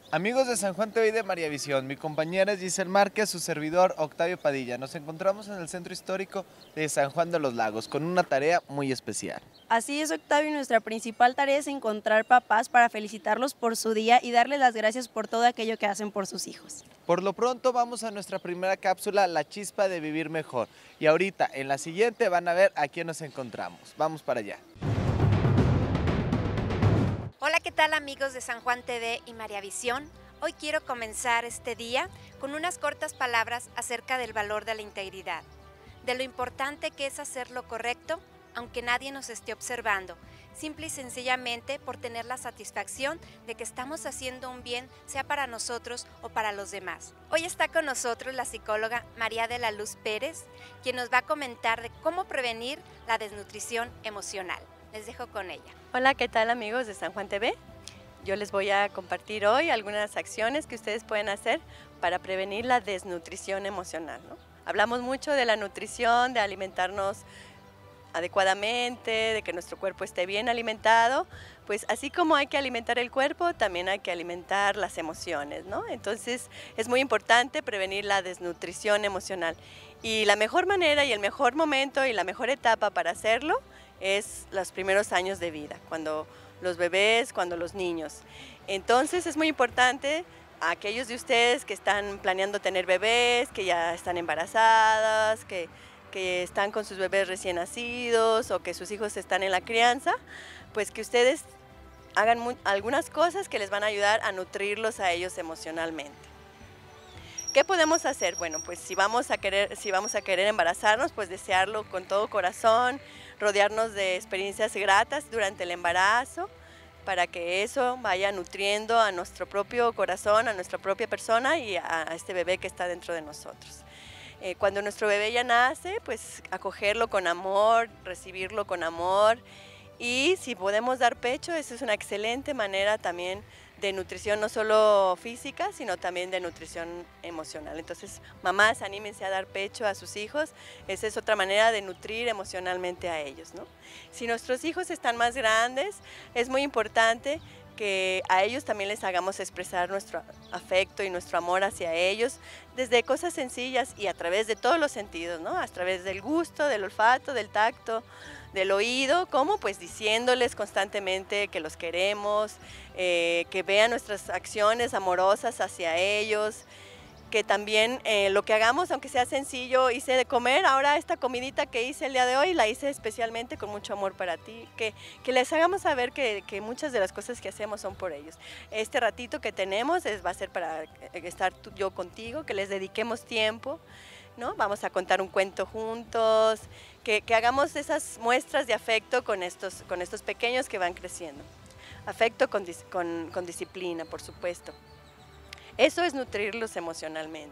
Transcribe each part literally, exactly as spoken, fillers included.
Amigos de San Juan T V y de María Visión, mi compañera es Giselle Márquez, su servidor Octavio Padilla. Nos encontramos en el centro histórico de San Juan de los Lagos con una tarea muy especial. Así es, Octavio, y nuestra principal tarea es encontrar papás para felicitarlos por su día y darles las gracias por todo aquello que hacen por sus hijos. Por lo pronto vamos a nuestra primera cápsula, La Chispa de Vivir Mejor. Y ahorita, en la siguiente, van a ver a quién nos encontramos. Vamos para allá. Hola, ¿qué tal amigos de San Juan T V y María Visión? Hoy quiero comenzar este día con unas cortas palabras acerca del valor de la integridad, de lo importante que es hacer lo correcto, aunque nadie nos esté observando, simple y sencillamente por tener la satisfacción de que estamos haciendo un bien, sea para nosotros o para los demás. Hoy está con nosotros la psicóloga María de la Luz Pérez, quien nos va a comentar de cómo prevenir la desnutrición emocional. Les dejo con ella. Hola, ¿qué tal amigos de San Juan T V? Yo les voy a compartir hoy algunas acciones que ustedes pueden hacer para prevenir la desnutrición emocional, ¿no? Hablamos mucho de la nutrición, de alimentarnos adecuadamente, de que nuestro cuerpo esté bien alimentado, pues así como hay que alimentar el cuerpo, también hay que alimentar las emociones, ¿no? Entonces es muy importante prevenir la desnutrición emocional. Y la mejor manera y el mejor momento y la mejor etapa para hacerlo es los primeros años de vida, cuando los bebés, cuando los niños. Entonces es muy importante a aquellos de ustedes que están planeando tener bebés, que ya están embarazadas, que, que están con sus bebés recién nacidos o que sus hijos están en la crianza, pues que ustedes hagan muy, algunas cosas que les van a ayudar a nutrirlos a ellos emocionalmente. ¿Qué podemos hacer? Bueno, pues si vamos a querer, si vamos a querer embarazarnos, pues desearlo con todo corazón, rodearnos de experiencias gratas durante el embarazo, para que eso vaya nutriendo a nuestro propio corazón, a nuestra propia persona y a, a este bebé que está dentro de nosotros. Eh, cuando nuestro bebé ya nace, pues acogerlo con amor, recibirlo con amor, y si podemos dar pecho, esa es una excelente manera también de nutrición, no solo física, sino también de nutrición emocional. Entonces, mamás, anímense a dar pecho a sus hijos, esa es otra manera de nutrir emocionalmente a ellos, ¿no? Si nuestros hijos están más grandes, es muy importante que a ellos también les hagamos expresar nuestro afecto y nuestro amor hacia ellos, desde cosas sencillas y a través de todos los sentidos, ¿no? A través del gusto, del olfato, del tacto, del oído, como pues diciéndoles constantemente que los queremos, eh, que vean nuestras acciones amorosas hacia ellos, que también eh, lo que hagamos, aunque sea sencillo, hice de comer, ahora esta comidita que hice el día de hoy, la hice especialmente con mucho amor para ti, que, que les hagamos saber que, que muchas de las cosas que hacemos son por ellos. Este ratito que tenemos es, va a ser para estar tú, yo contigo, que les dediquemos tiempo, ¿no? Vamos a contar un cuento juntos, que, que hagamos esas muestras de afecto con estos, con estos pequeños que van creciendo. Afecto con, con, con disciplina, por supuesto. Eso es nutrirlos emocionalmente.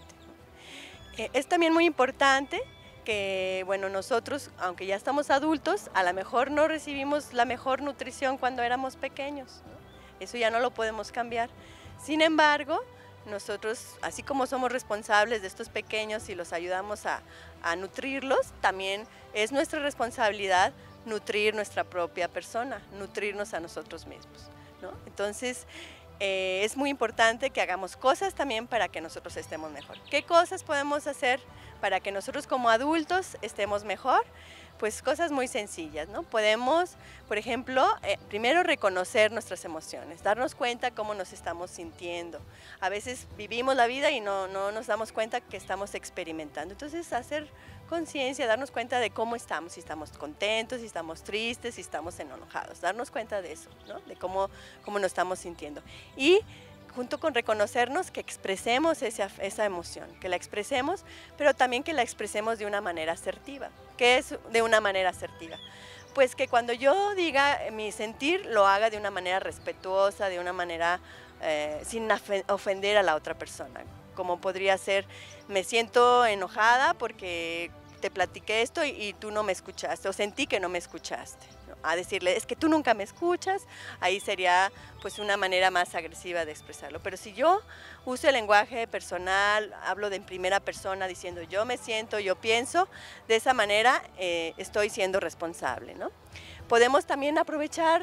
Eh, es también muy importante que, bueno, nosotros, aunque ya estamos adultos, a lo mejor no recibimos la mejor nutrición cuando éramos pequeños, ¿no? Eso ya no lo podemos cambiar. Sin embargo, nosotros, así como somos responsables de estos pequeños y los ayudamos a, a nutrirlos, también es nuestra responsabilidad nutrir nuestra propia persona, nutrirnos a nosotros mismos, ¿no? Entonces, eh, es muy importante que hagamos cosas también para que nosotros estemos mejor. ¿Qué cosas podemos hacer para que nosotros como adultos estemos mejor? Pues cosas muy sencillas, ¿no? Podemos, por ejemplo, eh, primero reconocer nuestras emociones, darnos cuenta cómo nos estamos sintiendo. A veces vivimos la vida y no, no nos damos cuenta que estamos experimentando. Entonces, hacer conciencia, darnos cuenta de cómo estamos, si estamos contentos, si estamos tristes, si estamos enojados, darnos cuenta de eso, ¿no? De cómo, cómo nos estamos sintiendo. Y junto con reconocernos, que expresemos esa, esa emoción, que la expresemos, pero también que la expresemos de una manera asertiva. ¿Qué es de una manera asertiva? Pues que cuando yo diga mi sentir, lo haga de una manera respetuosa, de una manera eh, sin ofender a la otra persona. Como podría ser, me siento enojada porque te platiqué esto y, y tú no me escuchaste, o sentí que no me escuchaste, ¿no? A decirle, es que tú nunca me escuchas, ahí sería pues una manera más agresiva de expresarlo. Pero si yo uso el lenguaje personal, hablo de en primera persona diciendo yo me siento, yo pienso, de esa manera eh, estoy siendo responsable, ¿no? Podemos también aprovechar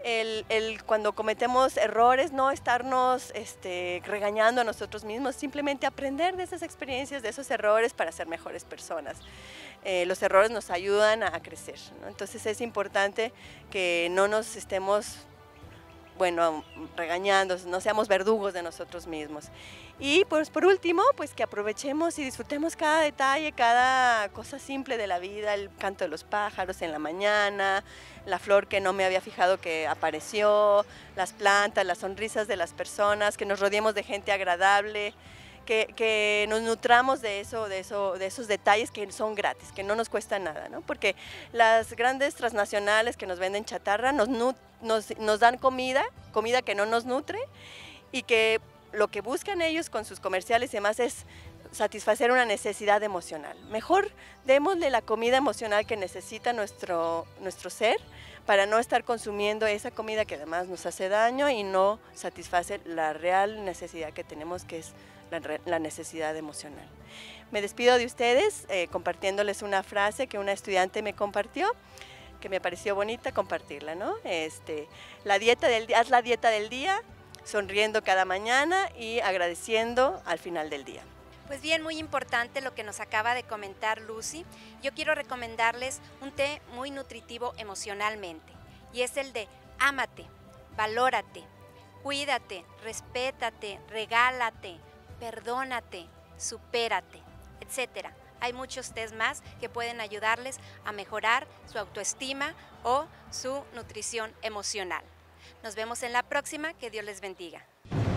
el, el cuando cometemos errores, no estarnos este, regañando a nosotros mismos, simplemente aprender de esas experiencias, de esos errores para ser mejores personas. Eh, los errores nos ayudan a, a crecer, ¿no? Entonces es importante que no nos estemos, bueno, regañando, no seamos verdugos de nosotros mismos. Y pues por último, pues que aprovechemos y disfrutemos cada detalle, cada cosa simple de la vida, el canto de los pájaros en la mañana, la flor que no me había fijado que apareció, las plantas, las sonrisas de las personas, que nos rodeemos de gente agradable, que, que nos nutramos de eso, de eso, de esos detalles que son gratis, que no nos cuesta nada, ¿no? Porque las grandes transnacionales que nos venden chatarra nos, nos, nos dan comida, comida que no nos nutre y que lo que buscan ellos con sus comerciales y demás es satisfacer una necesidad emocional. Mejor démosle la comida emocional que necesita nuestro, nuestro ser para no estar consumiendo esa comida que además nos hace daño y no satisface la real necesidad que tenemos, que es la, la necesidad emocional. Me despido de ustedes eh, compartiéndoles una frase que una estudiante me compartió, que me pareció bonita compartirla, ¿no? Este, la dieta del día, haz la dieta del día, sonriendo cada mañana y agradeciendo al final del día. Pues bien, muy importante lo que nos acaba de comentar Lucy. Yo quiero recomendarles un té muy nutritivo emocionalmente y es el de ámate, valórate, cuídate, respétate, regálate, perdónate, supérate, etcétera. Hay muchos tés más que pueden ayudarles a mejorar su autoestima o su nutrición emocional. Nos vemos en la próxima, que Dios les bendiga.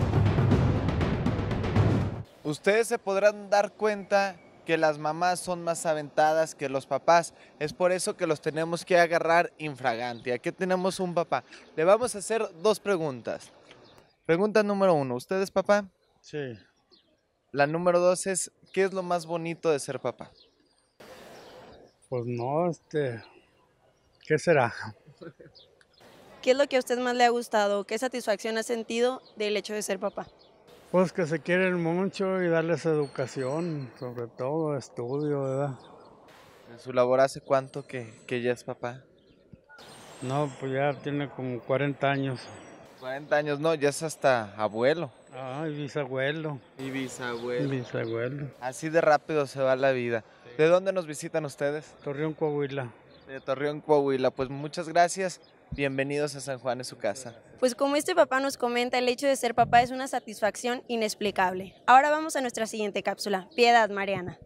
Ustedes se podrán dar cuenta que las mamás son más aventadas que los papás. Es por eso que los tenemos que agarrar infraganti. Aquí tenemos un papá. Le vamos a hacer dos preguntas. Pregunta número uno, ¿usted es papá? Sí. La número dos es, ¿qué es lo más bonito de ser papá? Pues no, este, ¿qué será? ¿Qué es lo que a usted más le ha gustado? ¿Qué satisfacción ha sentido del hecho de ser papá? Pues que se quieren mucho y darles educación, sobre todo estudio, ¿verdad? ¿En su labor hace cuánto que, que ya es papá? No, pues ya tiene como cuarenta años. cuarenta años, no, ya es hasta abuelo. Ay, bisabuelo. Y bisabuelo. Bisabuelo. Así de rápido se va la vida. ¿De dónde nos visitan ustedes? Torreón, Coahuila. De Torreón, Coahuila. Pues muchas gracias. Bienvenidos a San Juan, en su casa. Pues como este papá nos comenta, el hecho de ser papá es una satisfacción inexplicable. Ahora vamos a nuestra siguiente cápsula, Piedad Mariana.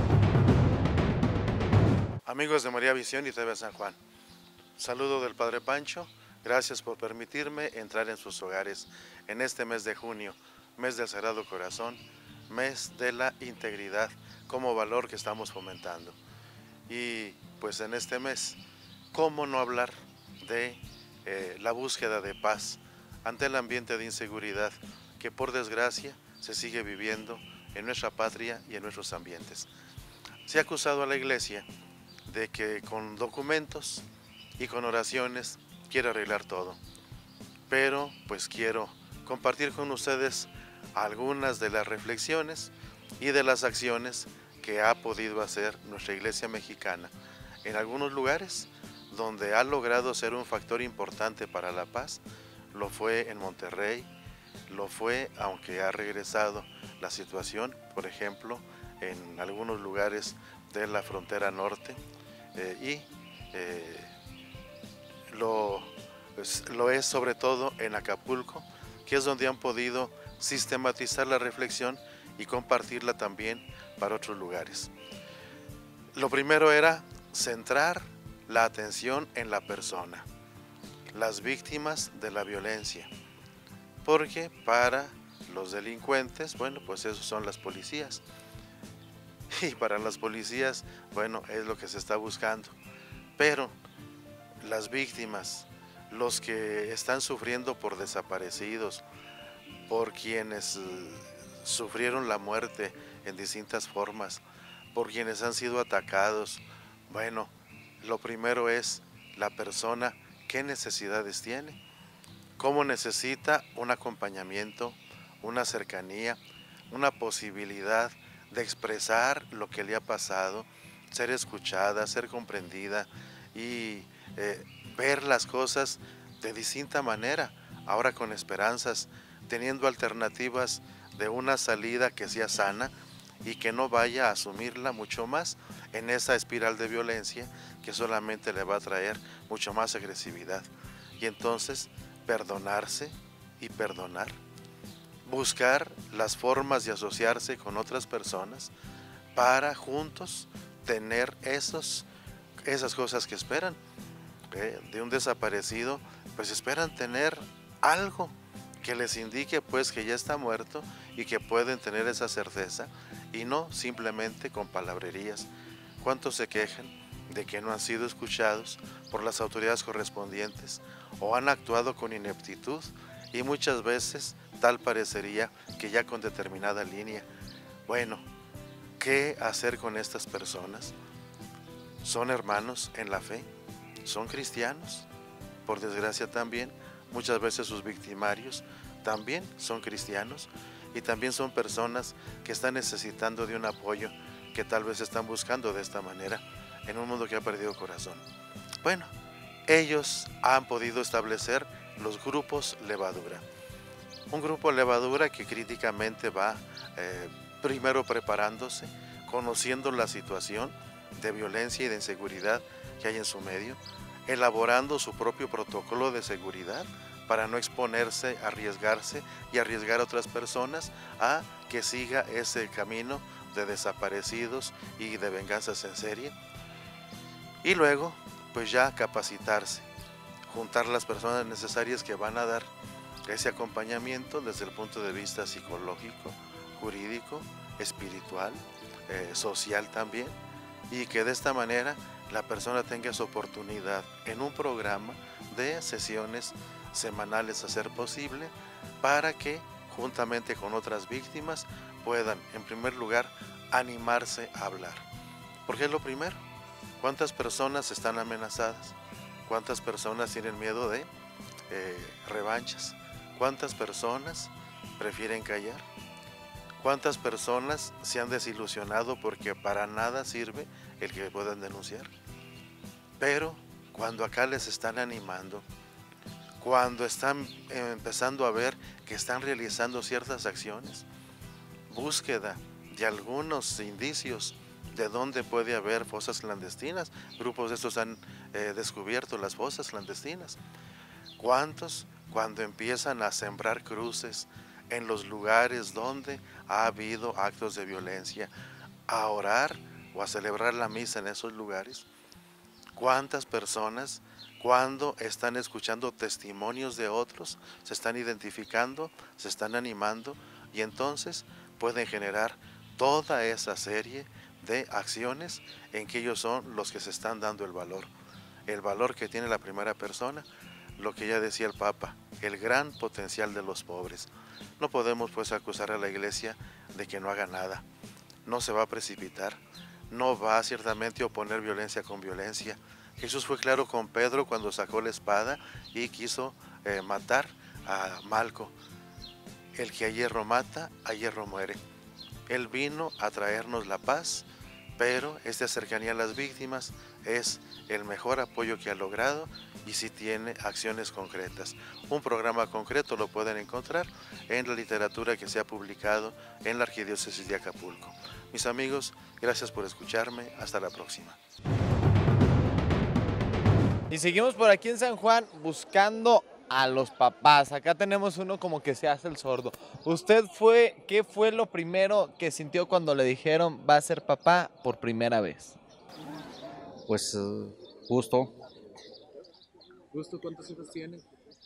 Amigos de María Visión y T V San Juan, saludo del Padre Pancho, gracias por permitirme entrar en sus hogares en este mes de junio, mes del Sagrado Corazón, mes de la integridad como valor que estamos fomentando. Y pues en este mes, ¿cómo no hablar de eh, la búsqueda de paz ante el ambiente de inseguridad que por desgracia se sigue viviendo en nuestra patria y en nuestros ambientes? Se ha acusado a la Iglesia de que con documentos y con oraciones quiere arreglar todo, pero pues quiero compartir con ustedes algunas de las reflexiones y de las acciones que ha podido hacer nuestra Iglesia mexicana en algunos lugares donde ha logrado ser un factor importante para la paz. Lo fue en Monterrey, lo fue aunque ha regresado la situación, por ejemplo, en algunos lugares de la frontera norte, eh, y eh, lo, pues, lo es sobre todo en Acapulco, que es donde han podido sistematizar la reflexión y compartirla también para otros lugares. Lo primero era centrar la atención en la persona, las víctimas de la violencia, porque para los delincuentes, bueno, pues esos son las policías, y para las policías, bueno, es lo que se está buscando, pero las víctimas, los que están sufriendo por desaparecidos, por quienes sufrieron la muerte en distintas formas, por quienes han sido atacados, bueno, lo primero es la persona, qué necesidades tiene, cómo necesita un acompañamiento, una cercanía, una posibilidad de expresar lo que le ha pasado, ser escuchada, ser comprendida y eh, ver las cosas de distinta manera, ahora con esperanzas, teniendo alternativas de una salida que sea sana y que no vaya a asumirla mucho más en esa espiral de violencia que solamente le va a traer mucho más agresividad. Y entonces perdonarse y perdonar, buscar las formas de asociarse con otras personas para juntos tener esos, esas cosas que esperan. ¿eh? De un desaparecido, pues esperan tener algo que les indique pues que ya está muerto y que pueden tener esa certeza y no simplemente con palabrerías. ¿Cuántos se quejan de que no han sido escuchados por las autoridades correspondientes o han actuado con ineptitud? Y muchas veces tal parecería que ya con determinada línea. Bueno, ¿qué hacer con estas personas? ¿Son hermanos en la fe? ¿Son cristianos? Por desgracia también, muchas veces sus victimarios también son cristianos y también son personas que están necesitando de un apoyo que tal vez están buscando de esta manera en un mundo que ha perdido corazón. Bueno, ellos han podido establecer los grupos levadura. Un grupo levadura que críticamente va eh, primero preparándose, conociendo la situación de violencia y de inseguridad que hay en su medio, elaborando su propio protocolo de seguridad para no exponerse, arriesgarse y arriesgar a otras personas a que siga ese camino de desaparecidos y de venganzas en serie. Y luego, pues ya capacitarse, juntar las personas necesarias que van a dar ese acompañamiento desde el punto de vista psicológico, jurídico, espiritual, eh, social también, y que de esta manera la persona tenga esa oportunidad en un programa de sesiones semanales a ser posible para que juntamente con otras víctimas puedan en primer lugar animarse a hablar. Porque es lo primero. ¿Cuántas personas están amenazadas? ¿Cuántas personas tienen miedo de eh, revanchas? ¿Cuántas personas prefieren callar? ¿Cuántas personas se han desilusionado porque para nada sirve el que puedan denunciar? Pero cuando acá les están animando, cuando están empezando a ver que están realizando ciertas acciones, búsqueda de algunos indicios de dónde puede haber fosas clandestinas, grupos de estos han eh, descubierto las fosas clandestinas. ¿Cuántos cuando empiezan a sembrar cruces en los lugares donde ha habido actos de violencia, a orar o a celebrar la misa en esos lugares? ¿Cuántas personas cuando están escuchando testimonios de otros se están identificando, se están animando y entonces pueden generar toda esa serie de acciones en que ellos son los que se están dando el valor, el valor que tiene la primera persona, lo que ya decía el Papa, el gran potencial de los pobres. No podemos pues acusar a la Iglesia de que no haga nada, no se va a precipitar, no va ciertamente a oponer violencia con violencia. Jesús fue claro con Pedro cuando sacó la espada y quiso eh, matar a Malco. El que a hierro mata, a hierro muere. Él vino a traernos la paz, pero esta cercanía a las víctimas es el mejor apoyo que ha logrado y sí tiene acciones concretas. Un programa concreto lo pueden encontrar en la literatura que se ha publicado en la Arquidiócesis de Acapulco. Mis amigos, gracias por escucharme. Hasta la próxima. Y seguimos por aquí en San Juan buscando a los papás. Acá tenemos uno como que se hace el sordo. ¿Usted fue, qué fue lo primero que sintió cuando le dijeron va a ser papá por primera vez? Pues uh, justo. ¿Justo cuántos hijos tiene?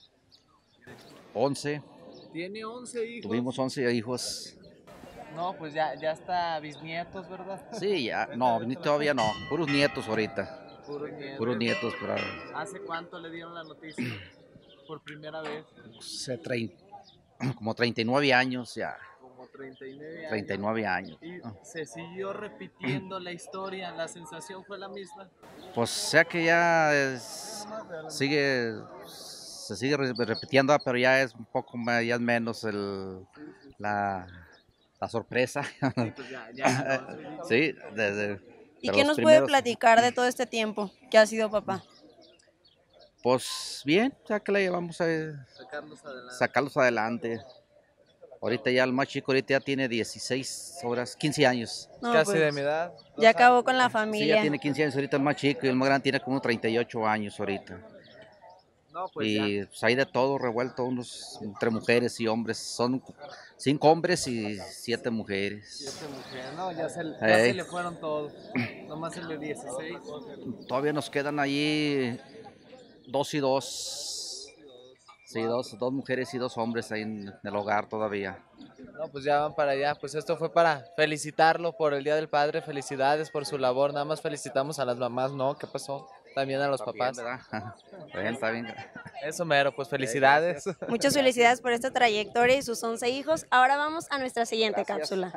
once. Tiene once hijos. Tuvimos once hijos. No, pues ya, ya está bisnietos, ¿verdad? Sí, ya. No, ni todavía no. Puros nietos ahorita. Puros nietos. Puros nietos. Para... ¿Hace cuánto le dieron la noticia? Por primera vez. Se trein... Como treinta y nueve años ya. Como treinta y nueve años. treinta y nueve años. Y se siguió repitiendo la historia, la sensación fue la misma. Pues sea que ya es... sigue, se sigue repitiendo, pero ya es un poco más, ya es menos el, la, la sorpresa. Sí, pues ya, ya, no, sí, desde... ¿Y qué nos primeros... puede platicar de todo este tiempo que ha sido papá? Pues bien, ya que la llevamos a Sacarlos adelante. sacarlos adelante. Ahorita ya el más chico ahorita ya tiene dieciséis horas, quince años. No, Casi pues, de mi edad. ya acabó con la Sí, familia. ya tiene quince años ahorita el más chico y el más grande tiene como treinta y ocho años ahorita. No, pues ya. Y pues hay de todo revuelto, unos entre mujeres y hombres. Son cinco hombres y siete mujeres. Siete mujeres. No, ya se, ya Ey. se le fueron todos. Nomás el de dieciséis. Todavía nos quedan ahí dos y dos. Sí, dos, dos mujeres y dos hombres ahí en el hogar todavía. No, pues ya van para allá. Pues esto fue para felicitarlo por el Día del Padre. Felicidades por su labor. Nada más felicitamos a las mamás, ¿no? ¿Qué pasó? También a los También, papás. ¿verdad? Está bien, está bien. Eso mero, pues felicidades. Muchas felicidades por esta trayectoria y sus once hijos. Ahora vamos a nuestra siguiente cápsula.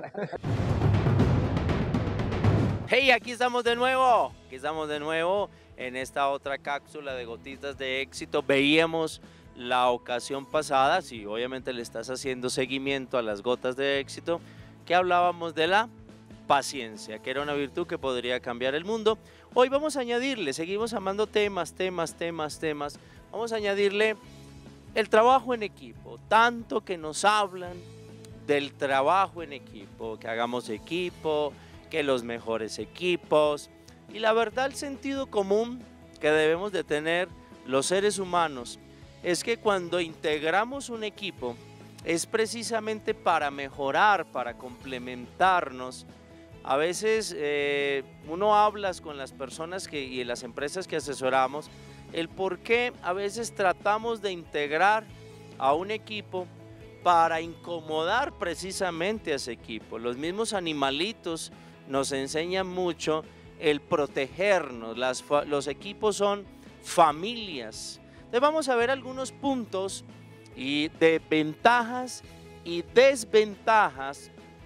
Hey, aquí estamos de nuevo, aquí estamos de nuevo en esta otra cápsula de gotitas de éxito. Veíamos la ocasión pasada, si obviamente le estás haciendo seguimiento a las gotas de éxito, que hablábamos de la paciencia, que era una virtud que podría cambiar el mundo. Hoy vamos a añadirle, seguimos amando temas, temas, temas, temas, vamos a añadirle el trabajo en equipo, tanto que nos hablan del trabajo en equipo, que hagamos equipo, que los mejores equipos, y la verdad, el sentido común que debemos de tener los seres humanos es que cuando integramos un equipo es precisamente para mejorar, para complementarnos. A veces eh, uno habla con las personas que, y las empresas que asesoramos el por qué a veces tratamos de integrar a un equipo para incomodar precisamente a ese equipo. Los mismos animalitos nos enseñan mucho el protegernos. Las, los equipos son familias. Entonces vamos a ver algunos puntos y de ventajas y desventajas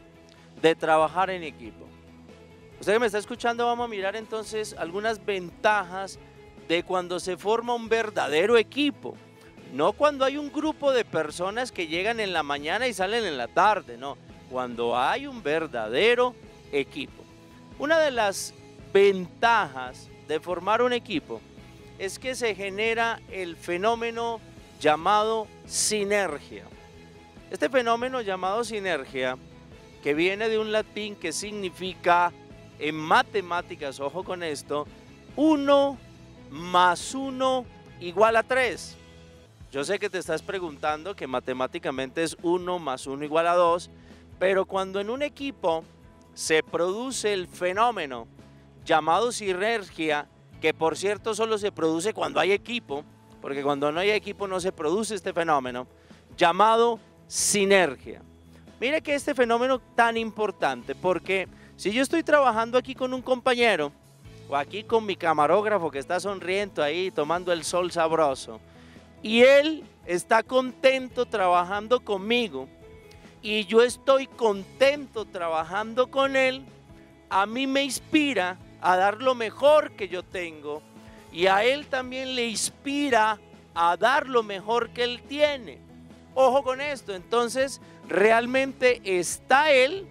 de trabajar en equipo. Usted que me está escuchando, vamos a mirar entonces algunas ventajas de cuando se forma un verdadero equipo. No cuando hay un grupo de personas que llegan en la mañana y salen en la tarde, no. Cuando hay un verdadero equipo. Una de las ventajas de formar un equipo es que se genera el fenómeno llamado sinergia. Este fenómeno llamado sinergia, que viene de un latín que significa en matemáticas, ojo con esto, uno más uno igual a tres. Yo sé que te estás preguntando que matemáticamente es uno más uno igual a dos, pero cuando en un equipo se produce el fenómeno llamado sinergia, que por cierto solo se produce cuando hay equipo, porque cuando no hay equipo no se produce este fenómeno, llamado sinergia. Mire que este fenómeno tan importante, porque si yo estoy trabajando aquí con un compañero, o aquí con mi camarógrafo que está sonriendo ahí, tomando el sol sabroso, y él está contento trabajando conmigo, y yo estoy contento trabajando con él, a mí me inspira a dar lo mejor que yo tengo, y a él también le inspira a dar lo mejor que él tiene. Ojo con esto, entonces realmente está él,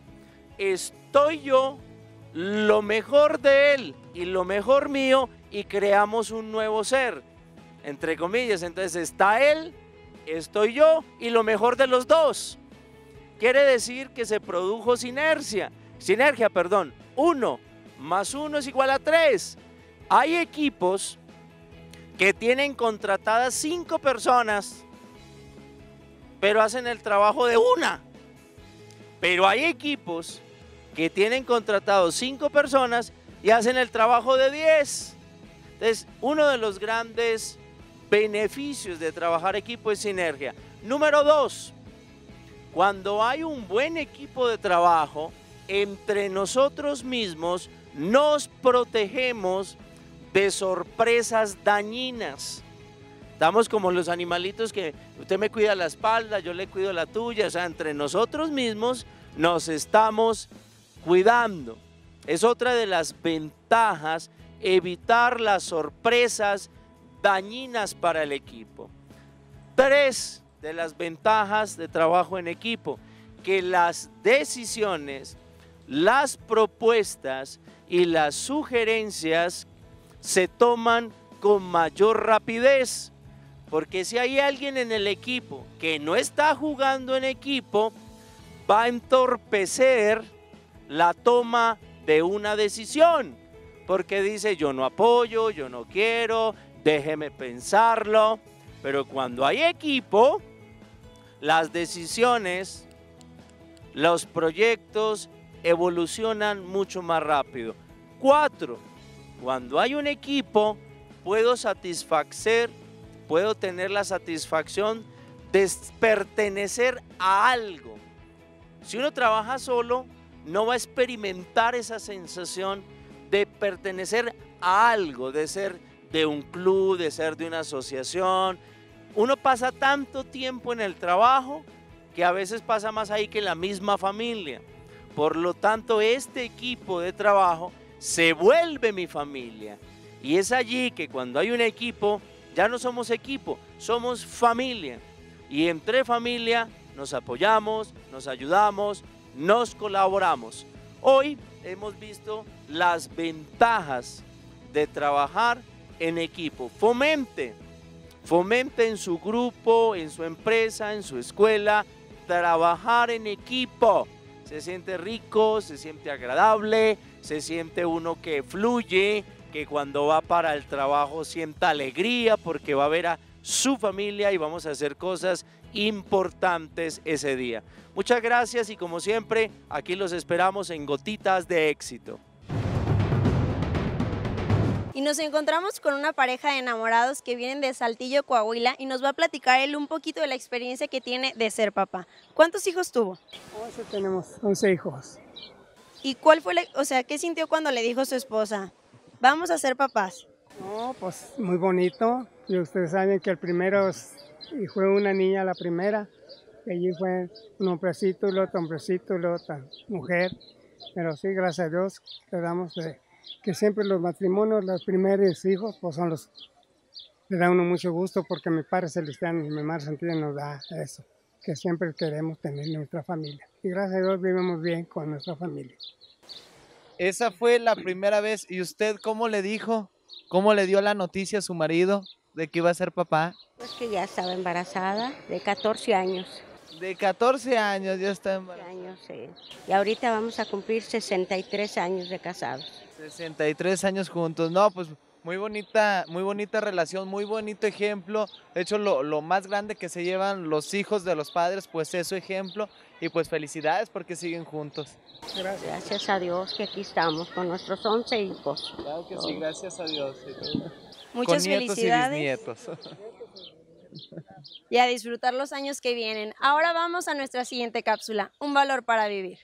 estoy yo, lo mejor de él y lo mejor mío, y creamos un nuevo ser, entre comillas. Entonces está él, estoy yo y lo mejor de los dos. Quiere decir que se produjo sinergia, sinergia, perdón, uno más uno es igual a tres. Hay equipos que tienen contratadas cinco personas, pero hacen el trabajo de una. Pero hay equipos que tienen contratados cinco personas y hacen el trabajo de diez. Entonces, uno de los grandes beneficios de trabajar equipo es sinergia. Número dos, cuando hay un buen equipo de trabajo, entre nosotros mismos nos protegemos de sorpresas dañinas. Estamos como los animalitos que usted me cuida la espalda, yo le cuido la tuya, o sea, entre nosotros mismos nos estamos cuidando. Es otra de las ventajas, evitar las sorpresas dañinas para el equipo. Tres de las ventajas de trabajo en equipo, que las decisiones, las propuestas y las sugerencias se toman con mayor rapidez. Porque si hay alguien en el equipo que no está jugando en equipo, va a entorpecer la toma de una decisión. Porque dice, yo no apoyo, yo no quiero, déjeme pensarlo. Pero cuando hay equipo, las decisiones, los proyectos evolucionan mucho más rápido. Cuatro, cuando hay un equipo, puedo satisfacer, puedo tener la satisfacción de pertenecer a algo. Si uno trabaja solo, no va a experimentar esa sensación de pertenecer a algo, de ser de un club, de ser de una asociación. Uno pasa tanto tiempo en el trabajo que a veces pasa más ahí que en la misma familia. Por lo tanto, este equipo de trabajo se vuelve mi familia. Y es allí que cuando hay un equipo, ya no somos equipo, somos familia. Y entre familia nos apoyamos, nos ayudamos, nos colaboramos. Hoy hemos visto las ventajas de trabajar en equipo. Fomente, fomente en su grupo, en su empresa, en su escuela, trabajar en equipo. Se siente rico, se siente agradable, se siente uno que fluye, que cuando va para el trabajo sienta alegría porque va a ver a su familia y vamos a hacer cosas importantes ese día. Muchas gracias y como siempre, aquí los esperamos en Gotitas de Éxito. Y nos encontramos con una pareja de enamorados que vienen de Saltillo, Coahuila, y nos va a platicar él un poquito de la experiencia que tiene de ser papá. ¿Cuántos hijos tuvo? once tenemos, once hijos. ¿Y cuál fue, la, o sea, qué sintió cuando le dijo a su esposa, vamos a ser papás? No, pues muy bonito. Y ustedes saben que el primero es- y fue una niña la primera. Y allí fue un hombrecito, el otro hombrecito, la otra mujer. Pero sí, gracias a Dios, le damos de que siempre los matrimonios, los primeros hijos, pues son los, le da uno mucho gusto porque mi Padre Celestial y mi Madre Santísima nos da eso, que siempre queremos tener nuestra familia. Y gracias a Dios vivimos bien con nuestra familia. Esa fue la primera vez. ¿Y usted cómo le dijo? ¿Cómo le dio la noticia a su marido de que iba a ser papá? Pues que ya estaba embarazada de catorce años. De catorce años ya está embarazada. años sí. Y ahorita vamos a cumplir sesenta y tres años de casados. sesenta y tres años juntos. No, pues muy bonita, muy bonita relación, muy bonito ejemplo. De hecho, lo, lo más grande que se llevan los hijos de los padres, pues es su ejemplo. Y pues felicidades porque siguen juntos. Gracias. Gracias a Dios que aquí estamos con nuestros once hijos. Claro que sí, gracias a Dios. Muchas Con nietos felicidades. y bisnietos. Y a disfrutar los años que vienen. Ahora vamos a nuestra siguiente cápsula, un valor para vivir.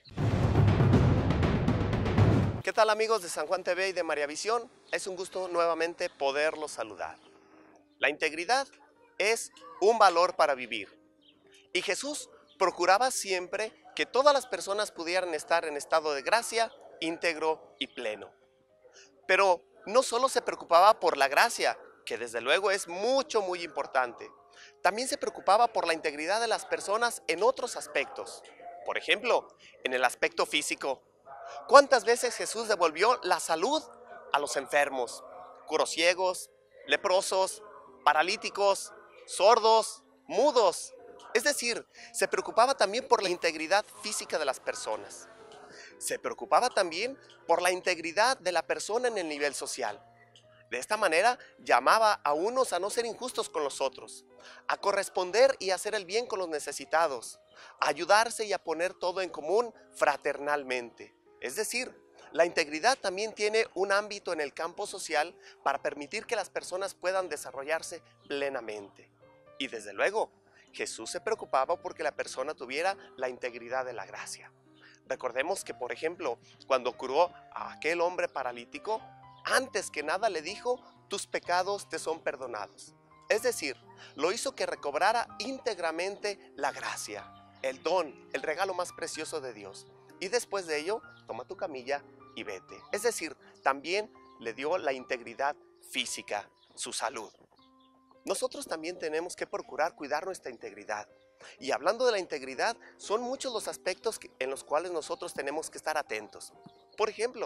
¿Qué tal amigos de San Juan T V y de María Visión? Es un gusto nuevamente poderlos saludar. La integridad es un valor para vivir. Y Jesús procuraba siempre que todas las personas pudieran estar en estado de gracia, íntegro y pleno. Pero no solo se preocupaba por la gracia, que desde luego es mucho, muy importante. También se preocupaba por la integridad de las personas en otros aspectos. Por ejemplo, en el aspecto físico. ¿Cuántas veces Jesús devolvió la salud a los enfermos? Curó ciegos, leprosos, paralíticos, sordos, mudos. Es decir, se preocupaba también por la integridad física de las personas. Se preocupaba también por la integridad de la persona en el nivel social. De esta manera llamaba a unos a no ser injustos con los otros, a corresponder y hacer el bien con los necesitados, a ayudarse y a poner todo en común fraternalmente. Es decir, la integridad también tiene un ámbito en el campo social para permitir que las personas puedan desarrollarse plenamente. Y desde luego, Jesús se preocupaba porque la persona tuviera la integridad de la gracia. Recordemos que, por ejemplo, cuando curó a aquel hombre paralítico, antes que nada le dijo, tus pecados te son perdonados. Es decir, lo hizo que recobrara íntegramente la gracia, el don, el regalo más precioso de Dios. Y después de ello, toma tu camilla y vete. Es decir, también le dio la integridad física, su salud. Nosotros también tenemos que procurar cuidar nuestra integridad. Y hablando de la integridad, son muchos los aspectos que, en los cuales nosotros tenemos que estar atentos. Por ejemplo,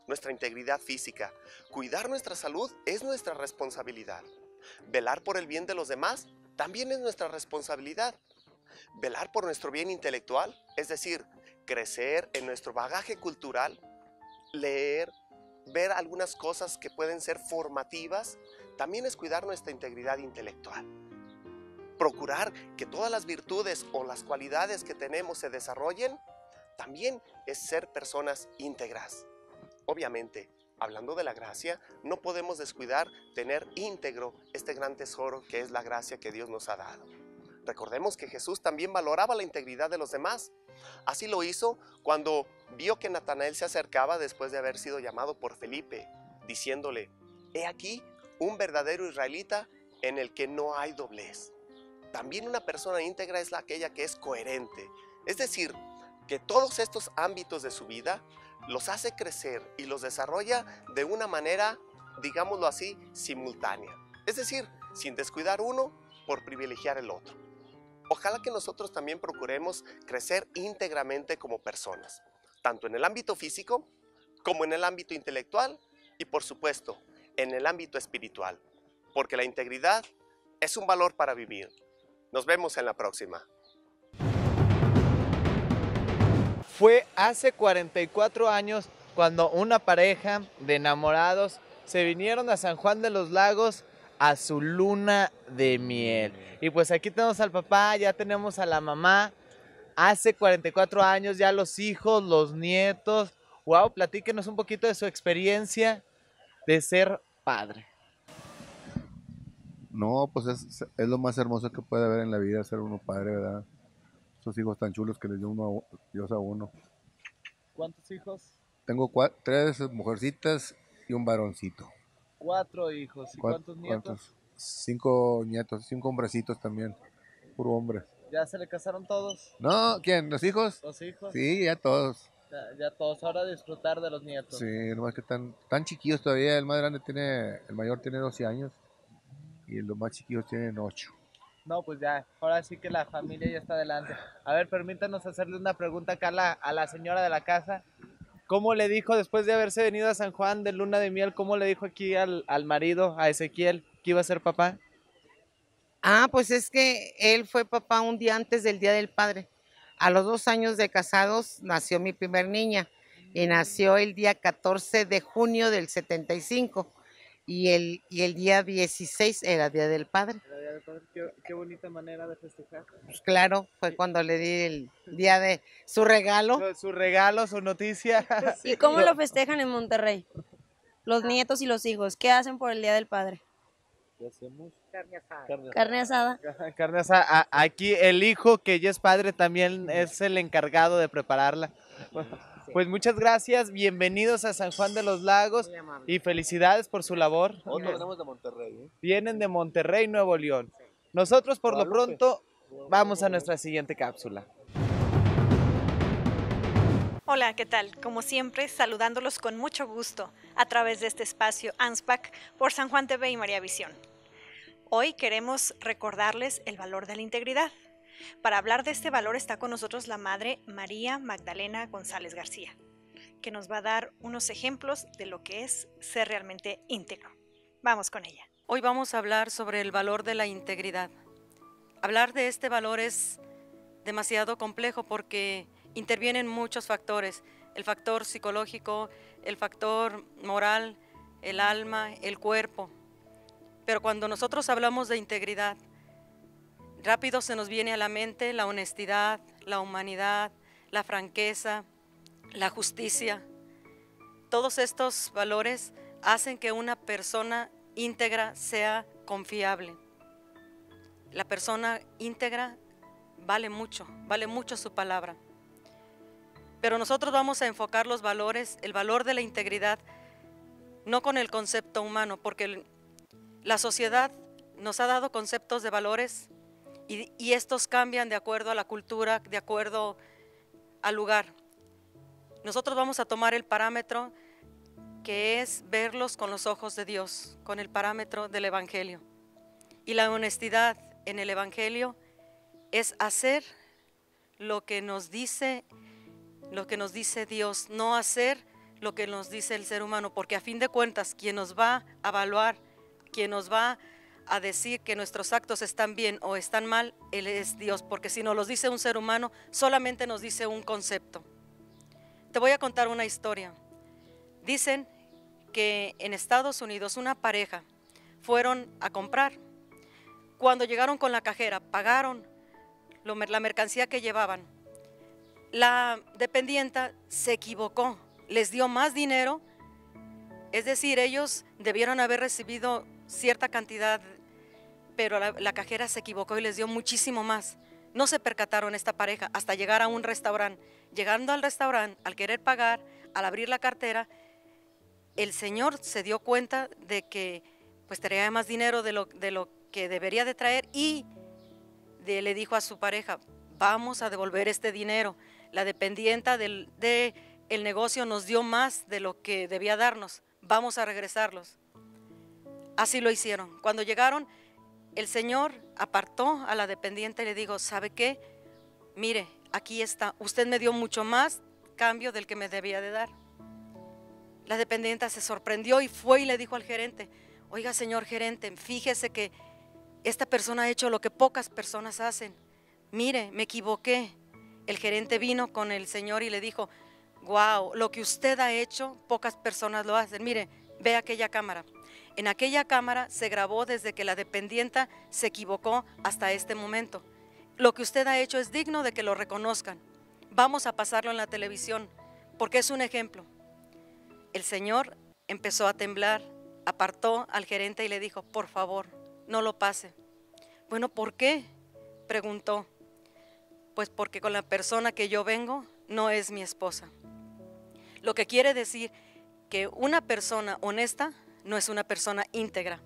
nuestra integridad física. Cuidar nuestra salud es nuestra responsabilidad. Velar por el bien de los demás también es nuestra responsabilidad. Velar por nuestro bien intelectual, es decir, crecer en nuestro bagaje cultural, leer, ver algunas cosas que pueden ser formativas, también es cuidar nuestra integridad intelectual. Procurar que todas las virtudes o las cualidades que tenemos se desarrollen, también es ser personas íntegras. Obviamente, hablando de la gracia, no podemos descuidar tener íntegro este gran tesoro que es la gracia que Dios nos ha dado. Recordemos que Jesús también valoraba la integridad de los demás. Así lo hizo cuando vio que Natanael se acercaba después de haber sido llamado por Felipe, diciéndole: he aquí un verdadero israelita en el que no hay doblez. También una persona íntegra es aquella que es coherente, es decir, que todos estos ámbitos de su vida los hace crecer y los desarrolla de una manera, digámoslo así, simultánea. Es decir, sin descuidar uno por privilegiar el otro. Ojalá que nosotros también procuremos crecer íntegramente como personas, tanto en el ámbito físico como en el ámbito intelectual y, por supuesto, en el ámbito espiritual, porque la integridad es un valor para vivir. Nos vemos en la próxima. Fue hace cuarenta y cuatro años cuando una pareja de enamorados se vinieron a San Juan de los Lagos a su luna de miel. Y pues aquí tenemos al papá, ya tenemos a la mamá. Hace cuarenta y cuatro años ya los hijos, los nietos. Wow, platíquenos un poquito de su experiencia de ser padre. No, pues es, es lo más hermoso que puede haber en la vida, ser uno padre, ¿verdad? Esos hijos tan chulos que les dio uno, Dios a uno. ¿Cuántos hijos? Tengo cuatro, tres mujercitas y un varoncito. Cuatro hijos. ¿Y cuántos nietos? ¿Cuántos? Cinco nietos, cinco hombrecitos también, puro hombre. ¿Ya se le casaron todos? No, ¿quién? ¿Los hijos? ¿Los hijos? Sí, ya todos. Ya, ya todos, ahora disfrutar de los nietos. Sí, nomás que están tan chiquillos todavía, el más grande tiene, el mayor tiene doce años y los más chiquillos tienen ocho. No, pues ya, ahora sí que la familia ya está adelante. A ver, permítanos hacerle una pregunta acá a la, a la señora de la casa. ¿Cómo le dijo, después de haberse venido a San Juan de luna de miel, cómo le dijo aquí al, al marido, a Ezequiel, que iba a ser papá? Ah, pues es que él fue papá un día antes del Día del Padre. A los dos años de casados nació mi primer niña y nació el día catorce de junio del setenta y cinco y el, y el día dieciséis era Día del Padre. Qué, qué bonita manera de festejar. Pues claro, fue cuando le di el día de su regalo. Su, su regalo, su noticia. ¿Y cómo lo festejan en Monterrey? Los nietos y los hijos, ¿qué hacen por el Día del Padre? ¿Qué hacemos? Carne asada. Carne asada. Carne asada. A- Aquí el hijo, que ya es padre, también es el encargado de prepararla. Pues muchas gracias, bienvenidos a San Juan de los Lagos y felicidades por su labor. Nosotros venimos de Monterrey, ¿eh? Vienen de Monterrey, Nuevo León. Nosotros por lo Guadalupe. pronto vamos a nuestra siguiente cápsula. Hola, ¿qué tal? Como siempre, saludándolos con mucho gusto a través de este espacio ANSPAC por San Juan T V y María Visión. Hoy queremos recordarles el valor de la integridad. Para hablar de este valor está con nosotros la madre María Magdalena González García, que nos va a dar unos ejemplos de lo que es ser realmente íntegro. Vamos con ella. Hoy vamos a hablar sobre el valor de la integridad. Hablar de este valor es demasiado complejo porque intervienen muchos factores, el factor psicológico, el factor moral, el alma, el cuerpo. Pero cuando nosotros hablamos de integridad, rápido se nos viene a la mente la honestidad, la humanidad, la franqueza, la justicia. Todos estos valores hacen que una persona íntegra sea confiable. La persona íntegra vale mucho, vale mucho su palabra. Pero nosotros vamos a enfocar los valores, el valor de la integridad, no con el concepto humano, porque la sociedad nos ha dado conceptos de valores y, y estos cambian de acuerdo a la cultura, de acuerdo al lugar. Nosotros vamos a tomar el parámetro que es verlos con los ojos de Dios, con el parámetro del Evangelio. Y la honestidad en el Evangelio es hacer lo que nos dice, lo que nos dice Dios, no hacer lo que nos dice el ser humano, porque a fin de cuentas, quien nos va a evaluar, quien nos va a decir que nuestros actos están bien o están mal, Él es Dios, porque si nos los dice un ser humano, solamente nos dice un concepto. Te voy a contar una historia. Dicen que en Estados Unidos una pareja fueron a comprar. Cuando llegaron con la cajera, pagaron lo, la mercancía que llevaban. La dependienta se equivocó, les dio más dinero, es decir, ellos debieron haber recibido cierta cantidad, pero la, la cajera se equivocó y les dio muchísimo más. No se percataron esta pareja hasta llegar a un restaurante. Llegando al restaurante, al querer pagar, al abrir la cartera, el señor se dio cuenta de que pues traía más dinero de lo, de lo que debería de traer y de, le dijo a su pareja, vamos a devolver este dinero. La dependienta del de el negocio nos dio más de lo que debía darnos, vamos a regresarlos. Así lo hicieron. Cuando llegaron, el señor apartó a la dependiente y le dijo, ¿sabe qué? Mire, aquí está, usted me dio mucho más cambio del que me debía de dar. La dependiente se sorprendió y fue y le dijo al gerente, oiga señor gerente, fíjese que esta persona ha hecho lo que pocas personas hacen. Mire, me equivoqué. El gerente vino con el señor y le dijo, wow, lo que usted ha hecho, pocas personas lo hacen. Mire, ve aquella cámara. En aquella cámara se grabó desde que la dependienta se equivocó hasta este momento. Lo que usted ha hecho es digno de que lo reconozcan. Vamos a pasarlo en la televisión, porque es un ejemplo. El señor empezó a temblar, apartó al gerente y le dijo, por favor, no lo pase. Bueno, ¿por qué? Preguntó. Pues porque con la persona que yo vengo no es mi esposa. Lo que quiere decir que una persona honesta no es una persona íntegra.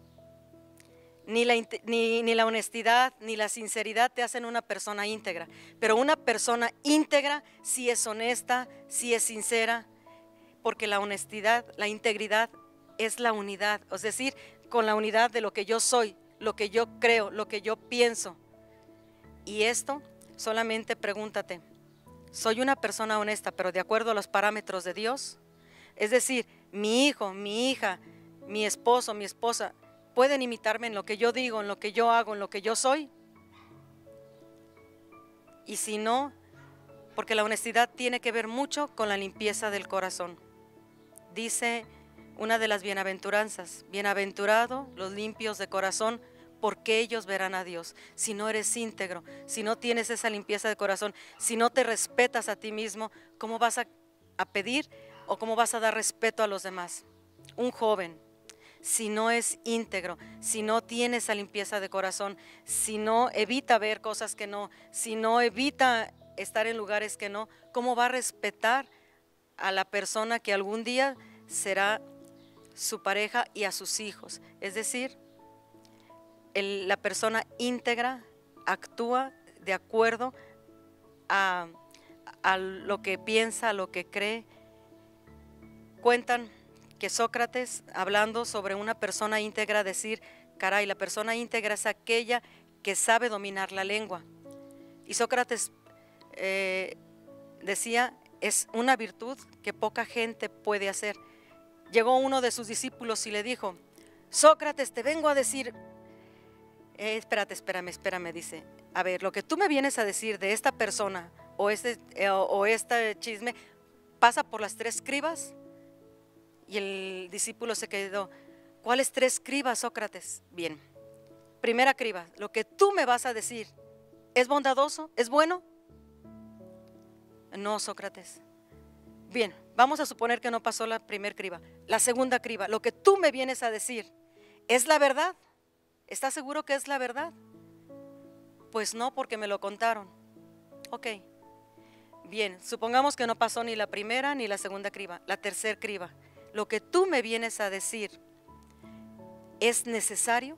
Ni la, ni, ni la honestidad ni la sinceridad te hacen una persona íntegra, pero una persona íntegra sí es honesta, sí es sincera, porque la honestidad, la integridad es la unidad, es decir, con la unidad de lo que yo soy, lo que yo creo, lo que yo pienso. Y esto solamente pregúntate, ¿soy una persona honesta pero de acuerdo a los parámetros de Dios? Es decir, mi hijo, mi hija, mi esposo, mi esposa, ¿pueden imitarme en lo que yo digo, en lo que yo hago, en lo que yo soy? Y si no, porque la honestidad tiene que ver mucho con la limpieza del corazón. Dice una de las bienaventuranzas, bienaventurados los limpios de corazón, porque ellos verán a Dios. Si no eres íntegro, si no tienes esa limpieza de corazón, si no te respetas a ti mismo, ¿cómo vas a, a pedir o cómo vas a dar respeto a los demás? Un joven, si no es íntegro, si no tiene esa limpieza de corazón, si no evita ver cosas que no, si no evita estar en lugares que no, ¿cómo va a respetar a la persona que algún día será su pareja y a sus hijos? Es decir, el, la persona íntegra actúa de acuerdo a, a lo que piensa, a lo que cree. Cuentan que Sócrates, hablando sobre una persona íntegra, decir, caray, la persona íntegra es aquella que sabe dominar la lengua. Y Sócrates eh, decía, es una virtud que poca gente puede hacer. Llegó uno de sus discípulos y le dijo, Sócrates, te vengo a decir, eh, espérate, espérame, espérame, dice, a ver, lo que tú me vienes a decir de esta persona o este, eh, o, o este chisme, pasa por las tres cribas. Y el discípulo se quedó, ¿cuáles tres cribas, Sócrates? Bien, primera criba, lo que tú me vas a decir, ¿es bondadoso? ¿Es bueno? No, Sócrates. Bien, vamos a suponer que no pasó la primera criba. La segunda criba, lo que tú me vienes a decir, ¿es la verdad? ¿Estás seguro que es la verdad? Pues no, porque me lo contaron. Ok. Bien, supongamos que no pasó ni la primera ni la segunda criba, la tercera criba. Lo que tú me vienes a decir, ¿es necesario?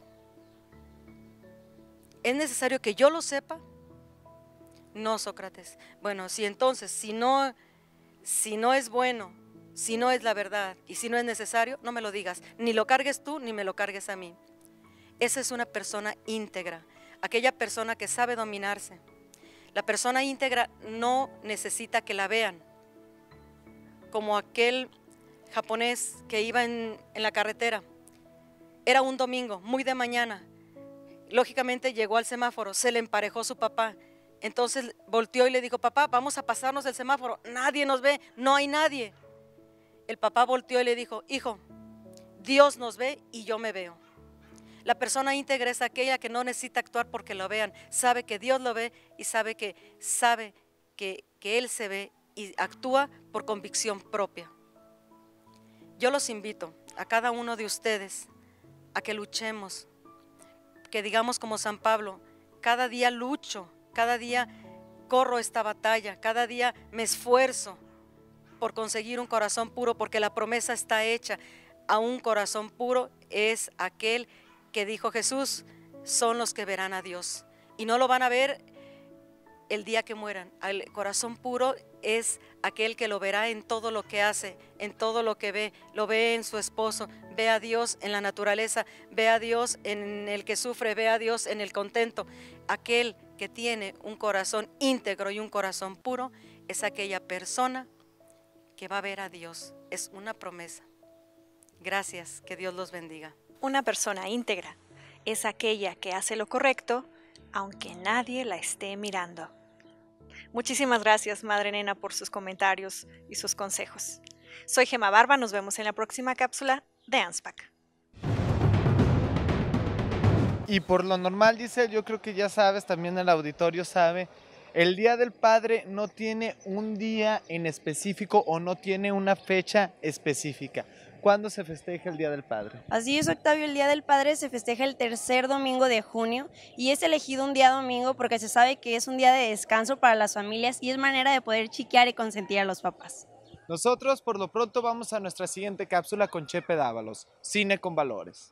¿Es necesario que yo lo sepa? No, Sócrates. Bueno, si entonces, si no, si no es bueno, si no es la verdad y si no es necesario, no me lo digas. Ni lo cargues tú, ni me lo cargues a mí. Esa es una persona íntegra, aquella persona que sabe dominarse. La persona íntegra no necesita que la vean, como aquel japonés que iba en, en la carretera. Era un domingo, muy de mañana. Lógicamente llegó al semáforo, se le emparejó su papá. Entonces volteó y le dijo, papá, vamos a pasarnos el semáforo. Nadie nos ve, no hay nadie. El papá volteó y le dijo, hijo, Dios nos ve y yo me veo. La persona íntegra es aquella que no necesita actuar porque lo vean. Sabe que Dios lo ve y sabe que, sabe que, que Él se ve y actúa por convicción propia. Yo los invito a cada uno de ustedes a que luchemos, que digamos como San Pablo, cada día lucho, cada día corro esta batalla, cada día me esfuerzo por conseguir un corazón puro, porque la promesa está hecha. A un corazón puro es aquel que dijo Jesús, son los que verán a Dios. Y no lo van a ver el día que mueran. El corazón puro es aquel que lo verá en todo lo que hace, en todo lo que ve. Lo ve en su esposo, ve a Dios en la naturaleza, ve a Dios en el que sufre, ve a Dios en el contento. Aquel que tiene un corazón íntegro y un corazón puro es aquella persona que va a ver a Dios. Es una promesa. Gracias, que Dios los bendiga. Una persona íntegra es aquella que hace lo correcto, aunque nadie la esté mirando. Muchísimas gracias, Madre Nena, por sus comentarios y sus consejos. Soy Gema Barba, nos vemos en la próxima cápsula de ANSPAC. Y por lo normal, dice, yo creo que ya sabes, también el auditorio sabe, el Día del Padre no tiene un día en específico o no tiene una fecha específica. ¿Cuándo se festeja el Día del Padre? Así es, Octavio, el Día del Padre se festeja el tercer domingo de junio y es elegido un día domingo porque se sabe que es un día de descanso para las familias y es manera de poder chiquear y consentir a los papás. Nosotros por lo pronto vamos a nuestra siguiente cápsula con Chepe Dávalos, Cine con Valores.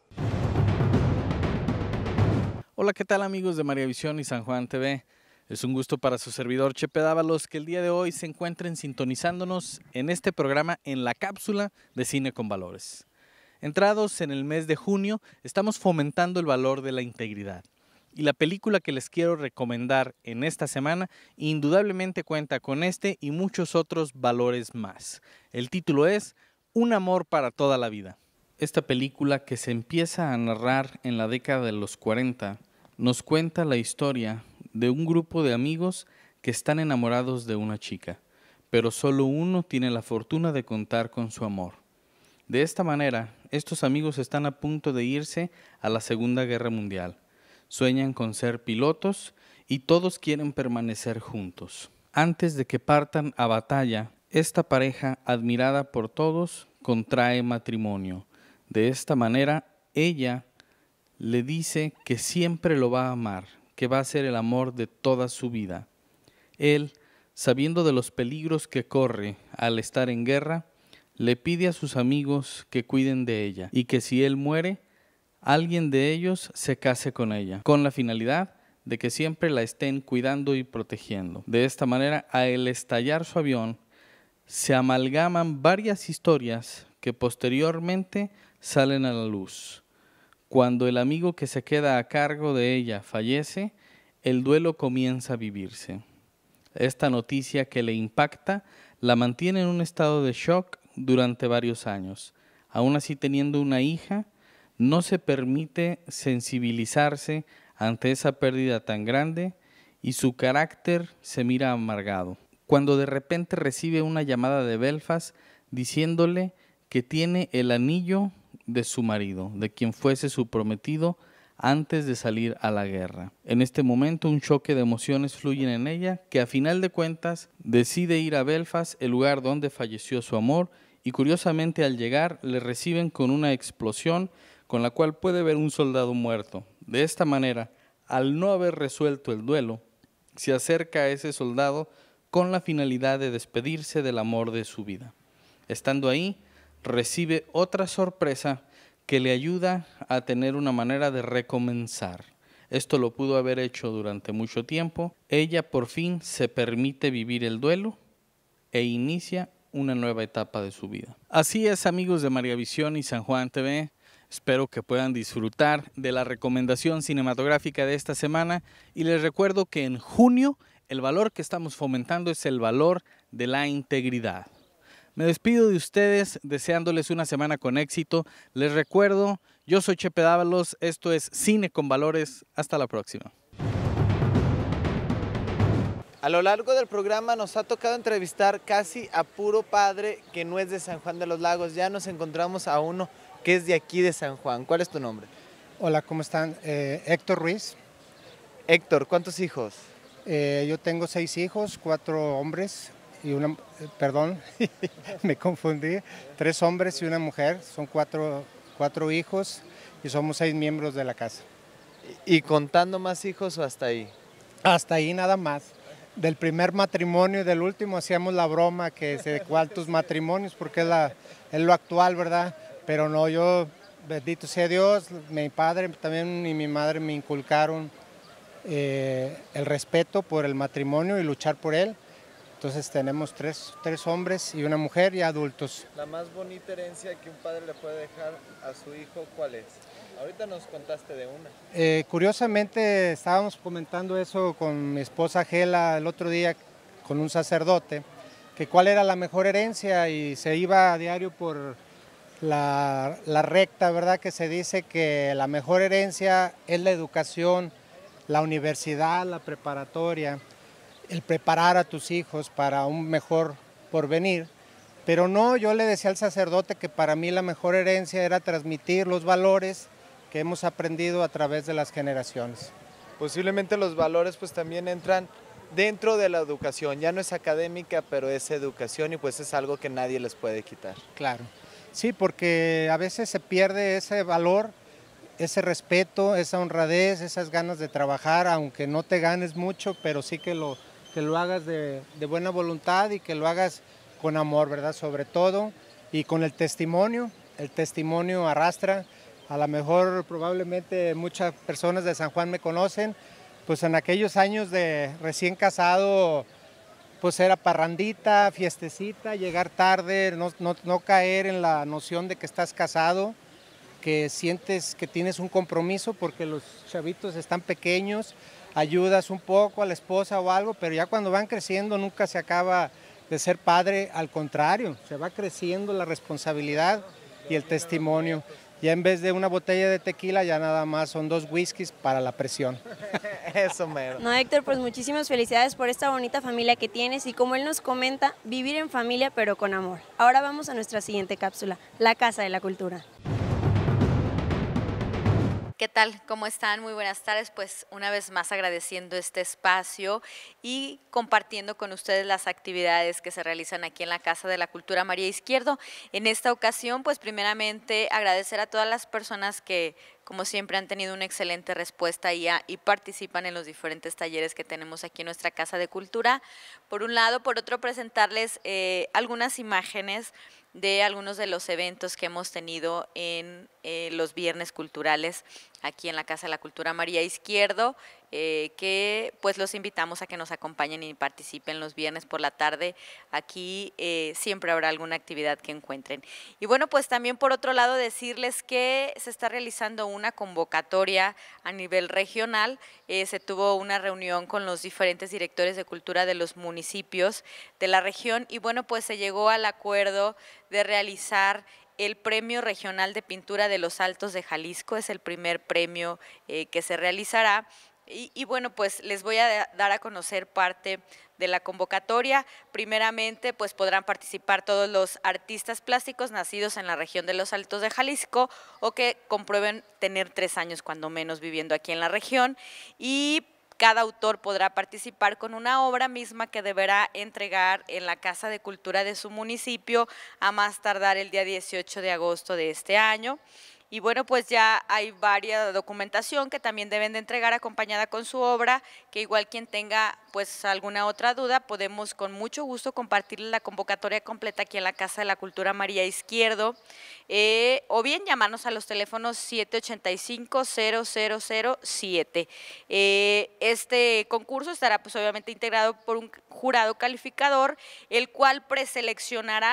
Hola, ¿qué tal amigos de María Visión y San Juan T V? Es un gusto para su servidor Chepe Dávalos que el día de hoy se encuentren sintonizándonos en este programa en la cápsula de Cine con Valores. Entrados en el mes de junio, estamos fomentando el valor de la integridad. Y la película que les quiero recomendar en esta semana indudablemente cuenta con este y muchos otros valores más. El título es Un amor para toda la vida. Esta película, que se empieza a narrar en la década de los cuarenta, nos cuenta la historia de un grupo de amigos que están enamorados de una chica, pero solo uno tiene la fortuna de contar con su amor. De esta manera, estos amigos están a punto de irse a la Segunda Guerra Mundial. Sueñan con ser pilotos y todos quieren permanecer juntos. Antes de que partan a batalla, esta pareja, admirada por todos, contrae matrimonio. De esta manera, ella le dice que siempre lo va a amar, que va a ser el amor de toda su vida. Él, sabiendo de los peligros que corre al estar en guerra, le pide a sus amigos que cuiden de ella y que si él muere, alguien de ellos se case con ella, con la finalidad de que siempre la estén cuidando y protegiendo. De esta manera, al estallar su avión, se amalgaman varias historias que posteriormente salen a la luz. Cuando el amigo que se queda a cargo de ella fallece, el duelo comienza a vivirse. Esta noticia que le impacta la mantiene en un estado de shock durante varios años. Aún así, teniendo una hija, no se permite sensibilizarse ante esa pérdida tan grande y su carácter se mira amargado. Cuando de repente recibe una llamada de Belfast diciéndole que tiene el anillo de su marido, de quien fuese su prometido antes de salir a la guerra. En este momento un choque de emociones fluyen en ella, que a final de cuentas decide ir a Belfast, el lugar donde falleció su amor, y curiosamente al llegar le reciben con una explosión con la cual puede ver un soldado muerto. De esta manera, al no haber resuelto el duelo, se acerca a ese soldado con la finalidad de despedirse del amor de su vida. Estando ahí, recibe otra sorpresa que le ayuda a tener una manera de recomenzar. Esto lo pudo haber hecho durante mucho tiempo. Ella por fin se permite vivir el duelo e inicia una nueva etapa de su vida. Así es, amigos de María Visión y San Juan T V. Espero que puedan disfrutar de la recomendación cinematográfica de esta semana y les recuerdo que en junio el valor que estamos fomentando es el valor de la integridad. Me despido de ustedes deseándoles una semana con éxito. Les recuerdo, yo soy Chepe Dávalos, esto es Cine con Valores. Hasta la próxima. A lo largo del programa nos ha tocado entrevistar casi a puro padre que no es de San Juan de los Lagos. Ya nos encontramos a uno que es de aquí de San Juan. ¿Cuál es tu nombre? Hola, ¿cómo están? Eh, Héctor Ruiz. Héctor, ¿cuántos hijos? Eh, yo tengo seis hijos, cuatro hombres y una, eh, perdón, me confundí, tres hombres y una mujer, son cuatro, cuatro hijos y somos seis miembros de la casa. ¿Y contando más hijos o hasta ahí? Hasta ahí nada más. Del primer matrimonio y del último hacíamos la broma que se de cuántos matrimonios, porque es, la, es lo actual, ¿verdad? Pero no, yo, bendito sea Dios, mi padre también y mi madre me inculcaron Eh, el respeto por el matrimonio y luchar por él. Entonces tenemos tres, tres hombres y una mujer y adultos. La más bonita herencia que un padre le puede dejar a su hijo, ¿cuál es? Ahorita nos contaste de una. Eh, curiosamente estábamos comentando eso con mi esposa Gela el otro día con un sacerdote, que cuál era la mejor herencia y se iba a diario por la, la recta, ¿verdad? Que se dice que la mejor herencia es la educación, la universidad, la preparatoria, el preparar a tus hijos para un mejor porvenir. Pero no, yo le decía al sacerdote que para mí la mejor herencia era transmitir los valores que hemos aprendido a través de las generaciones. Posiblemente los valores pues también entran dentro de la educación, ya no es académica, pero es educación y pues es algo que nadie les puede quitar. Claro, sí, porque a veces se pierde ese valor, ese respeto, esa honradez, esas ganas de trabajar, aunque no te ganes mucho, pero sí que lo, que lo hagas de, de buena voluntad y que lo hagas con amor, ¿verdad? Sobre todo, y con el testimonio, el testimonio arrastra, a lo mejor probablemente muchas personas de San Juan me conocen, pues en aquellos años de recién casado, pues era parrandita, fiestecita, llegar tarde, no, no, no caer en la noción de que estás casado, que sientes que tienes un compromiso porque los chavitos están pequeños, ayudas un poco a la esposa o algo, pero ya cuando van creciendo nunca se acaba de ser padre, al contrario, se va creciendo la responsabilidad y el testimonio. Ya en vez de una botella de tequila, ya nada más son dos whiskies para la presión. Eso mero. No, Héctor, pues muchísimas felicidades por esta bonita familia que tienes y como él nos comenta, vivir en familia pero con amor. Ahora vamos a nuestra siguiente cápsula, la Casa de la Cultura. ¿Qué tal? ¿Cómo están? Muy buenas tardes. Pues una vez más agradeciendo este espacio y compartiendo con ustedes las actividades que se realizan aquí en la Casa de la Cultura María Izquierdo. En esta ocasión, pues primeramente agradecer a todas las personas que, como siempre, han tenido una excelente respuesta y, a, y participan en los diferentes talleres que tenemos aquí en nuestra Casa de Cultura. Por un lado, por otro, presentarles eh, algunas imágenes de algunos de los eventos que hemos tenido en eh, los viernes culturales aquí en la Casa de la Cultura María Izquierdo, eh, que pues los invitamos a que nos acompañen y participen los viernes por la tarde. Aquí eh, siempre habrá alguna actividad que encuentren. Y bueno, pues también por otro lado decirles que se está realizando una convocatoria a nivel regional. Eh, se tuvo una reunión con los diferentes directores de cultura de los municipios de la región y bueno, pues se llegó al acuerdo de realizar el Premio Regional de Pintura de los Altos de Jalisco. Es el primer premio eh, que se realizará. Y, y bueno, pues les voy a dar a conocer parte de la convocatoria. Primeramente, pues podrán participar todos los artistas plásticos nacidos en la región de los Altos de Jalisco o que comprueben tener tres años cuando menos viviendo aquí en la región. Y cada autor podrá participar con una obra misma que deberá entregar en la Casa de Cultura de su municipio a más tardar el día dieciocho de agosto de este año. Y bueno, pues ya hay varias documentación que también deben de entregar acompañada con su obra, que igual quien tenga pues alguna otra duda, podemos con mucho gusto compartirle la convocatoria completa aquí en la Casa de la Cultura María Izquierdo, eh, o bien llamarnos a los teléfonos siete ocho cinco, cero cero cero siete. Eh, este concurso estará pues obviamente integrado por un jurado calificador, el cual preseleccionará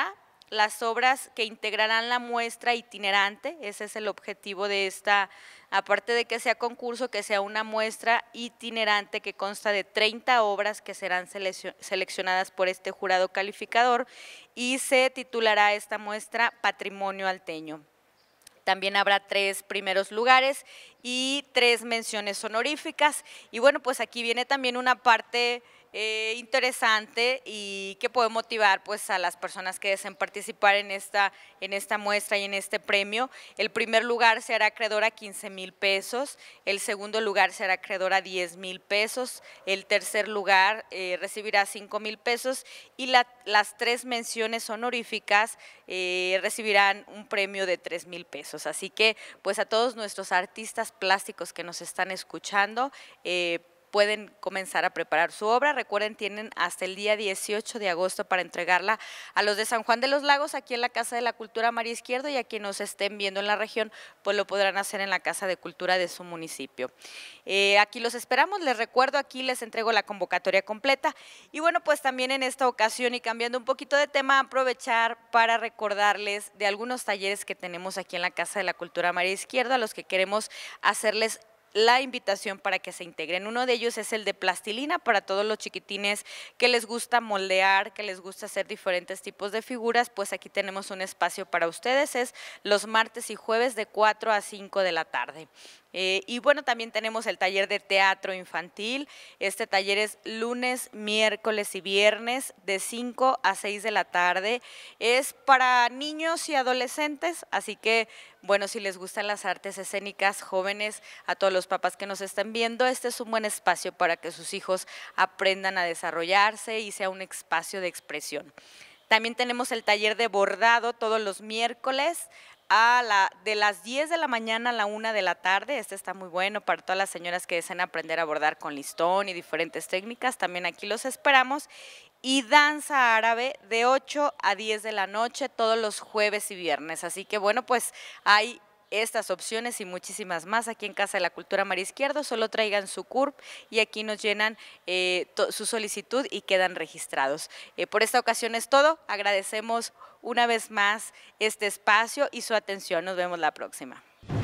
las obras que integrarán la muestra itinerante. Ese es el objetivo de esta, aparte de que sea concurso, que sea una muestra itinerante que consta de treinta obras que serán seleccionadas por este jurado calificador y se titulará esta muestra Patrimonio Alteño. También habrá tres primeros lugares y tres menciones honoríficas. Y bueno, pues aquí viene también una parte eh, interesante y que puede motivar pues a las personas que deseen participar en esta, en esta muestra y en este premio. El primer lugar se hará acreedor a quince mil pesos, el segundo lugar se hará acreedor a diez mil pesos, el tercer lugar eh, recibirá cinco mil pesos y la, las tres menciones honoríficas eh, recibirán un premio de tres mil pesos. Así que pues a todos nuestros artistas plásticos que nos están escuchando, eh, pueden comenzar a preparar su obra. Recuerden, tienen hasta el día dieciocho de agosto para entregarla a los de San Juan de los Lagos, aquí en la Casa de la Cultura María Izquierdo, y a quienes nos estén viendo en la región, pues lo podrán hacer en la Casa de Cultura de su municipio. Eh, aquí los esperamos, les recuerdo, aquí les entrego la convocatoria completa. Y bueno, pues también en esta ocasión, y cambiando un poquito de tema, aprovechar para recordarles de algunos talleres que tenemos aquí en la Casa de la Cultura María Izquierdo, a los que queremos hacerles la invitación para que se integren. Uno de ellos es el de plastilina para todos los chiquitines que les gusta moldear, que les gusta hacer diferentes tipos de figuras, pues aquí tenemos un espacio para ustedes, es los martes y jueves de cuatro a cinco de la tarde. Eh, y bueno, también tenemos el taller de teatro infantil. Este taller es lunes, miércoles y viernes de cinco a seis de la tarde. Es para niños y adolescentes, así que bueno, si les gustan las artes escénicas, jóvenes, a todos los papás que nos estén viendo, este es un buen espacio para que sus hijos aprendan a desarrollarse y sea un espacio de expresión. También tenemos el taller de bordado todos los miércoles a la, de las diez de la mañana a la una de la tarde. Este está muy bueno para todas las señoras que deseen aprender a bordar con listón y diferentes técnicas. También aquí los esperamos. Y danza árabe de ocho a diez de la noche todos los jueves y viernes. Así que bueno, pues hay estas opciones y muchísimas más aquí en Casa de la Cultura María Izquierdo. Solo traigan su C U R P y aquí nos llenan eh, su solicitud y quedan registrados. Eh, por esta ocasión es todo. Agradecemos una vez más este espacio y su atención. Nos vemos la próxima.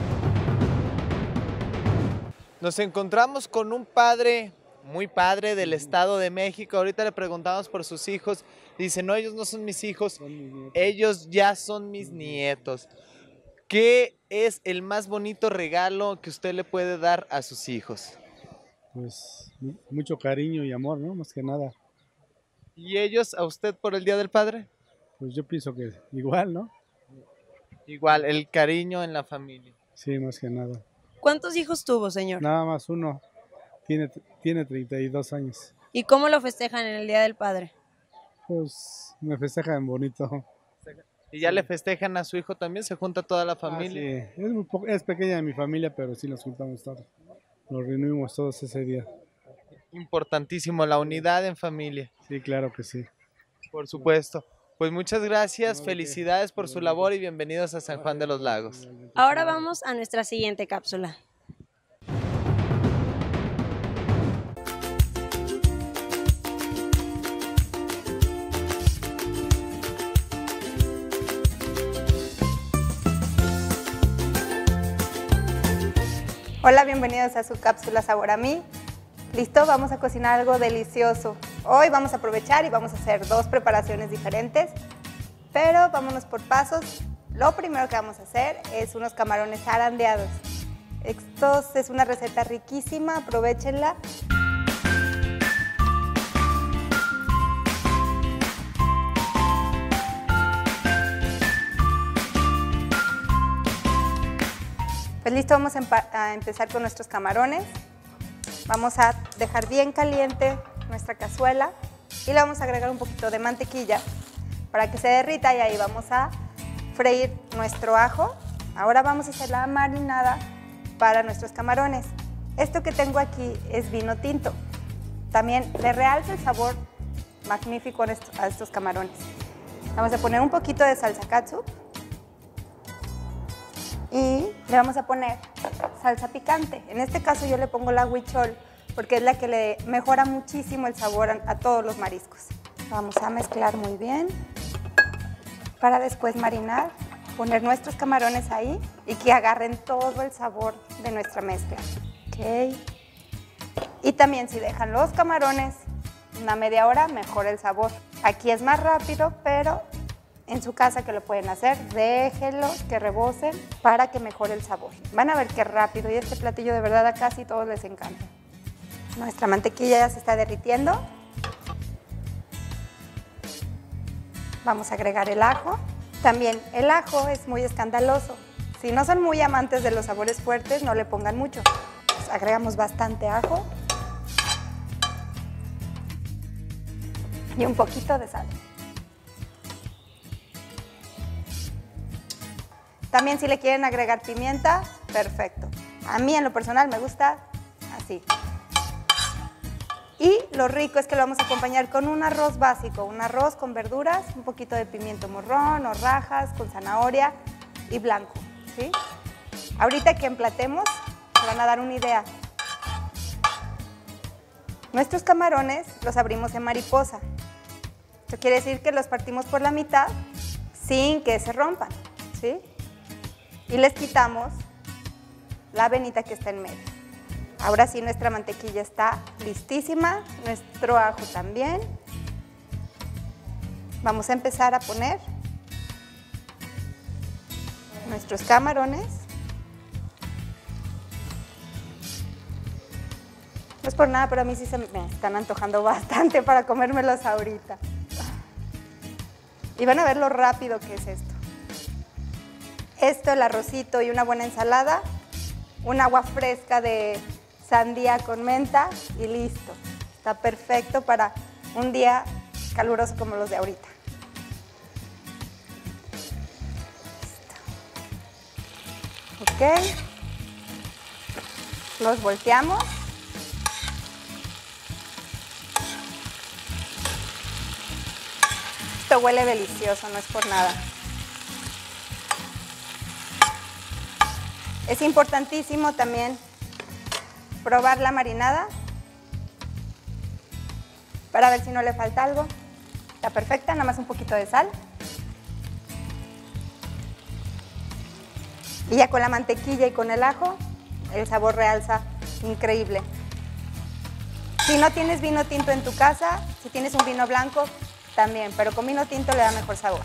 Nos encontramos con un padre, muy padre del Estado de México. Ahorita le preguntamos por sus hijos. Dice, no, ellos no son mis hijos, ellos ya son mis nietos. ¿Qué es el más bonito regalo que usted le puede dar a sus hijos? Pues mucho cariño y amor, ¿no? Más que nada. ¿Y ellos a usted por el Día del Padre? Pues yo pienso que igual, ¿no? Igual, el cariño en la familia. Sí, más que nada. ¿Cuántos hijos tuvo, señor? Nada más uno. Tiene, tiene treinta y dos años. ¿Y cómo lo festejan en el Día del Padre? Pues me festejan bonito. ¿Y ya le festejan a su hijo también? ¿Se junta toda la familia? Ah, sí. Es, muy po es pequeña mi familia, pero sí nos juntamos todos. Nos reunimos todos ese día. Importantísimo, la unidad en familia. Sí, claro que sí. Por supuesto. Pues muchas gracias, felicidades por su labor y bienvenidos a San Juan de los Lagos. Ahora vamos a nuestra siguiente cápsula. Hola, bienvenidos a su cápsula Sabor a mí. ¿Listo? Vamos a cocinar algo delicioso. Hoy vamos a aprovechar y vamos a hacer dos preparaciones diferentes, pero vámonos por pasos. Lo primero que vamos a hacer es unos camarones zarandeados. Esto es una receta riquísima, aprovechenla. Pues listo, vamos a, a empezar con nuestros camarones. Vamos a dejar bien caliente nuestra cazuela y le vamos a agregar un poquito de mantequilla para que se derrita y ahí vamos a freír nuestro ajo. Ahora vamos a hacer la marinada para nuestros camarones. Esto que tengo aquí es vino tinto. También le realza el sabor magnífico a estos, a estos camarones. Vamos a poner un poquito de salsa catsup. Y le vamos a poner salsa picante. En este caso yo le pongo la huichol porque es la que le mejora muchísimo el sabor a, a todos los mariscos. Vamos a mezclar muy bien para después marinar, poner nuestros camarones ahí y que agarren todo el sabor de nuestra mezcla. Ok. Y también si dejan los camarones una media hora, mejora el sabor. Aquí es más rápido, pero en su casa que lo pueden hacer, déjenlos que rebosen para que mejore el sabor. Van a ver qué rápido, y este platillo de verdad a casi todos les encanta. Nuestra mantequilla ya se está derritiendo. Vamos a agregar el ajo. También el ajo es muy escandaloso. Si no son muy amantes de los sabores fuertes, no le pongan mucho. Pues agregamos bastante ajo. Y un poquito de sal. También si le quieren agregar pimienta, perfecto. A mí en lo personal me gusta así. Y lo rico es que lo vamos a acompañar con un arroz básico, un arroz con verduras, un poquito de pimiento morrón o rajas con zanahoria y blanco, ¿sí? Ahorita que emplatemos, se van a dar una idea. Nuestros camarones los abrimos en mariposa. Esto quiere decir que los partimos por la mitad sin que se rompan, ¿sí? Y les quitamos la venita que está en medio. Ahora sí, nuestra mantequilla está listísima, nuestro ajo también. Vamos a empezar a poner nuestros camarones. No es por nada, pero a mí sí se me están antojando bastante para comérmelos ahorita. Y van a ver lo rápido que es esto. Esto, el arrocito y una buena ensalada, un agua fresca de sandía con menta y listo. Está perfecto para un día caluroso como los de ahorita. Listo. Ok. Los volteamos. Esto huele delicioso, no es por nada. Es importantísimo también probar la marinada para ver si no le falta algo. Está perfecta, nada más un poquito de sal. Y ya con la mantequilla y con el ajo, el sabor realza increíble. Si no tienes vino tinto en tu casa, si tienes un vino blanco, también, pero con vino tinto le da mejor sabor.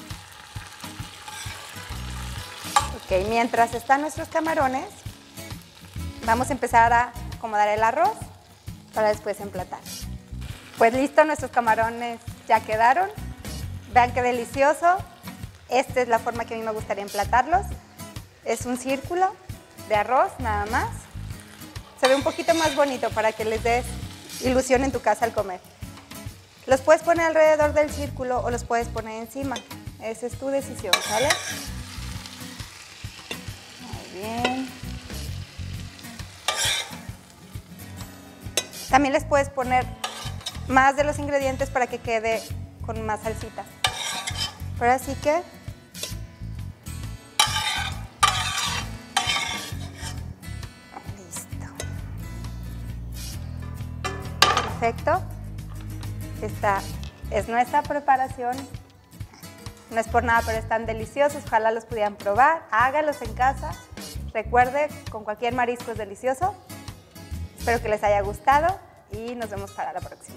Ok, mientras están nuestros camarones, vamos a empezar a acomodar el arroz para después emplatar. Pues listo, nuestros camarones ya quedaron. Vean qué delicioso. Esta es la forma que a mí me gustaría emplatarlos. Es un círculo de arroz nada más. Se ve un poquito más bonito para que les des ilusión en tu casa al comer. Los puedes poner alrededor del círculo o los puedes poner encima. Esa es tu decisión, ¿sale? Muy bien. También les puedes poner más de los ingredientes para que quede con más salsita. Pero así que listo. Perfecto. Esta es nuestra preparación. No es por nada, pero están deliciosos. Ojalá los pudieran probar. Hágalos en casa. Recuerde, con cualquier marisco es delicioso. Espero que les haya gustado y nos vemos para la próxima.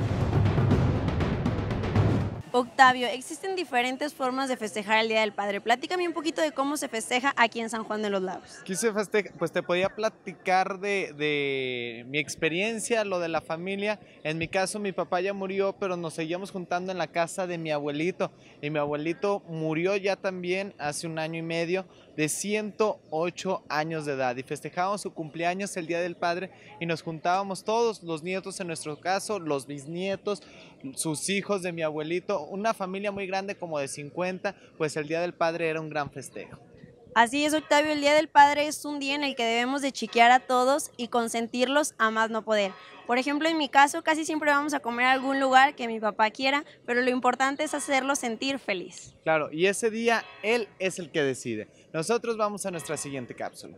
Octavio, existen diferentes formas de festejar el Día del Padre. Platícame un poquito de cómo se festeja aquí en San Juan de los Lagos. Aquí se festeja, pues te podía platicar de, de mi experiencia, lo de la familia. En mi caso, mi papá ya murió, pero nos seguíamos juntando en la casa de mi abuelito. Y mi abuelito murió ya también hace un año y medio, de ciento ocho años de edad. Y festejábamos su cumpleaños el Día del Padre y nos juntábamos todos, los nietos en nuestro caso, los bisnietos, sus hijos de mi abuelito, una familia muy grande como de cincuenta, pues el Día del Padre era un gran festejo. Así es, Octavio, el Día del Padre es un día en el que debemos de chiquear a todos y consentirlos a más no poder. Por ejemplo, en mi caso, casi siempre vamos a comer a algún lugar que mi papá quiera, pero lo importante es hacerlo sentir feliz. Claro, y ese día él es el que decide. Nosotros vamos a nuestra siguiente cápsula.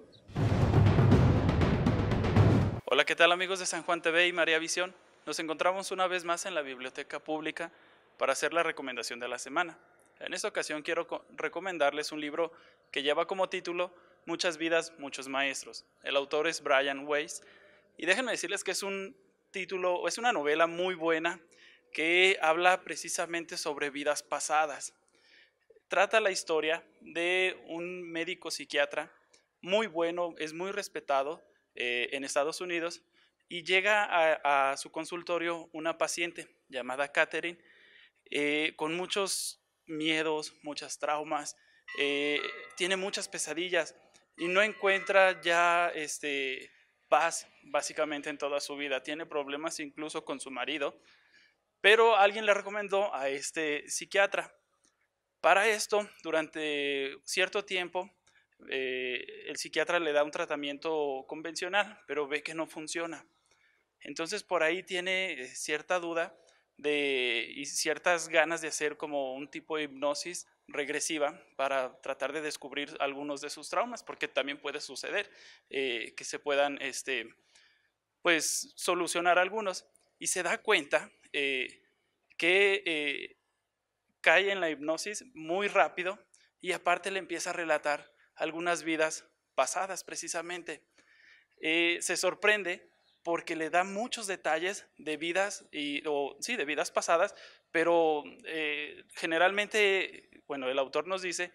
Hola, ¿qué tal amigos de San Juan T V y María Visión? Nos encontramos una vez más en la Biblioteca Pública para hacer la recomendación de la semana. En esta ocasión quiero recomendarles un libro que lleva como título Muchas vidas, muchos maestros. El autor es Brian Weiss y déjenme decirles que es un título, es una novela muy buena que habla precisamente sobre vidas pasadas. Trata la historia de un médico psiquiatra muy bueno, es muy respetado eh, en Estados Unidos y llega a, a su consultorio una paciente llamada Catherine eh, con muchos miedos, muchos traumas, eh, tiene muchas pesadillas y no encuentra ya este, paz básicamente en toda su vida. Tiene problemas incluso con su marido, pero alguien le recomendó a este psiquiatra. Para esto, durante cierto tiempo, eh, el psiquiatra le da un tratamiento convencional, pero ve que no funciona. Entonces por ahí tiene cierta duda de, y ciertas ganas de hacer como un tipo de hipnosis regresiva para tratar de descubrir algunos de sus traumas, porque también puede suceder eh, que se puedan este, pues, solucionar algunos. Y se da cuenta eh, que eh, cae en la hipnosis muy rápido y aparte le empieza a relatar algunas vidas pasadas precisamente. Eh, se sorprende porque le da muchos detalles de vidas, y, o, sí, de vidas pasadas, pero eh, generalmente, bueno, el autor nos dice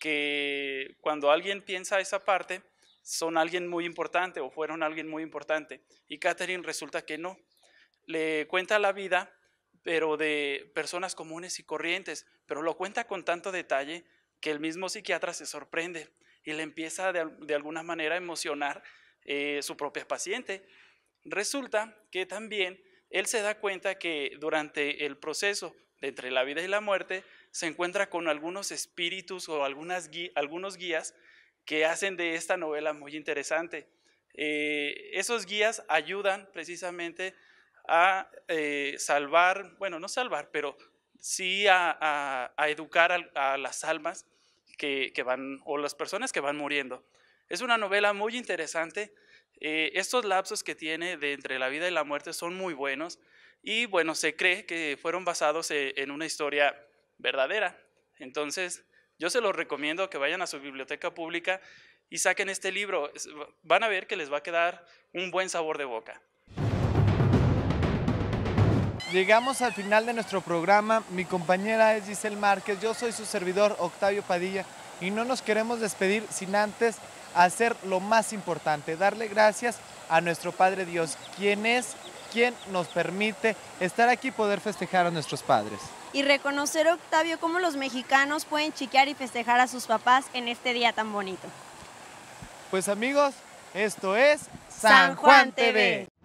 que cuando alguien piensa esa parte, son alguien muy importante o fueron alguien muy importante, y Catherine resulta que no. Le cuenta la vida, pero de personas comunes y corrientes, pero lo cuenta con tanto detalle que el mismo psiquiatra se sorprende y le empieza de, de alguna manera a emocionar eh, su propia paciente. Resulta que también él se da cuenta que durante el proceso de entre la vida y la muerte se encuentra con algunos espíritus o algunas gui- algunos guías que hacen de esta novela muy interesante. Eh, esos guías ayudan precisamente a eh, salvar, bueno, no salvar, pero sí a, a, a educar a, a las almas que, que van, o las personas que van muriendo. Es una novela muy interesante. Eh, estos lapsos que tiene de entre la vida y la muerte son muy buenos y bueno, se cree que fueron basados en, en una historia verdadera. Entonces, yo se los recomiendo que vayan a su biblioteca pública y saquen este libro. Van a ver que les va a quedar un buen sabor de boca. Llegamos al final de nuestro programa. Mi compañera es Giselle Márquez, yo soy su servidor Octavio Padilla y no nos queremos despedir sin antes hacer lo más importante, darle gracias a nuestro Padre Dios, quien es quien nos permite estar aquí y poder festejar a nuestros padres. Y reconocer, Octavio, cómo los mexicanos pueden chiquear y festejar a sus papás en este día tan bonito. Pues amigos, esto es San Juan T V.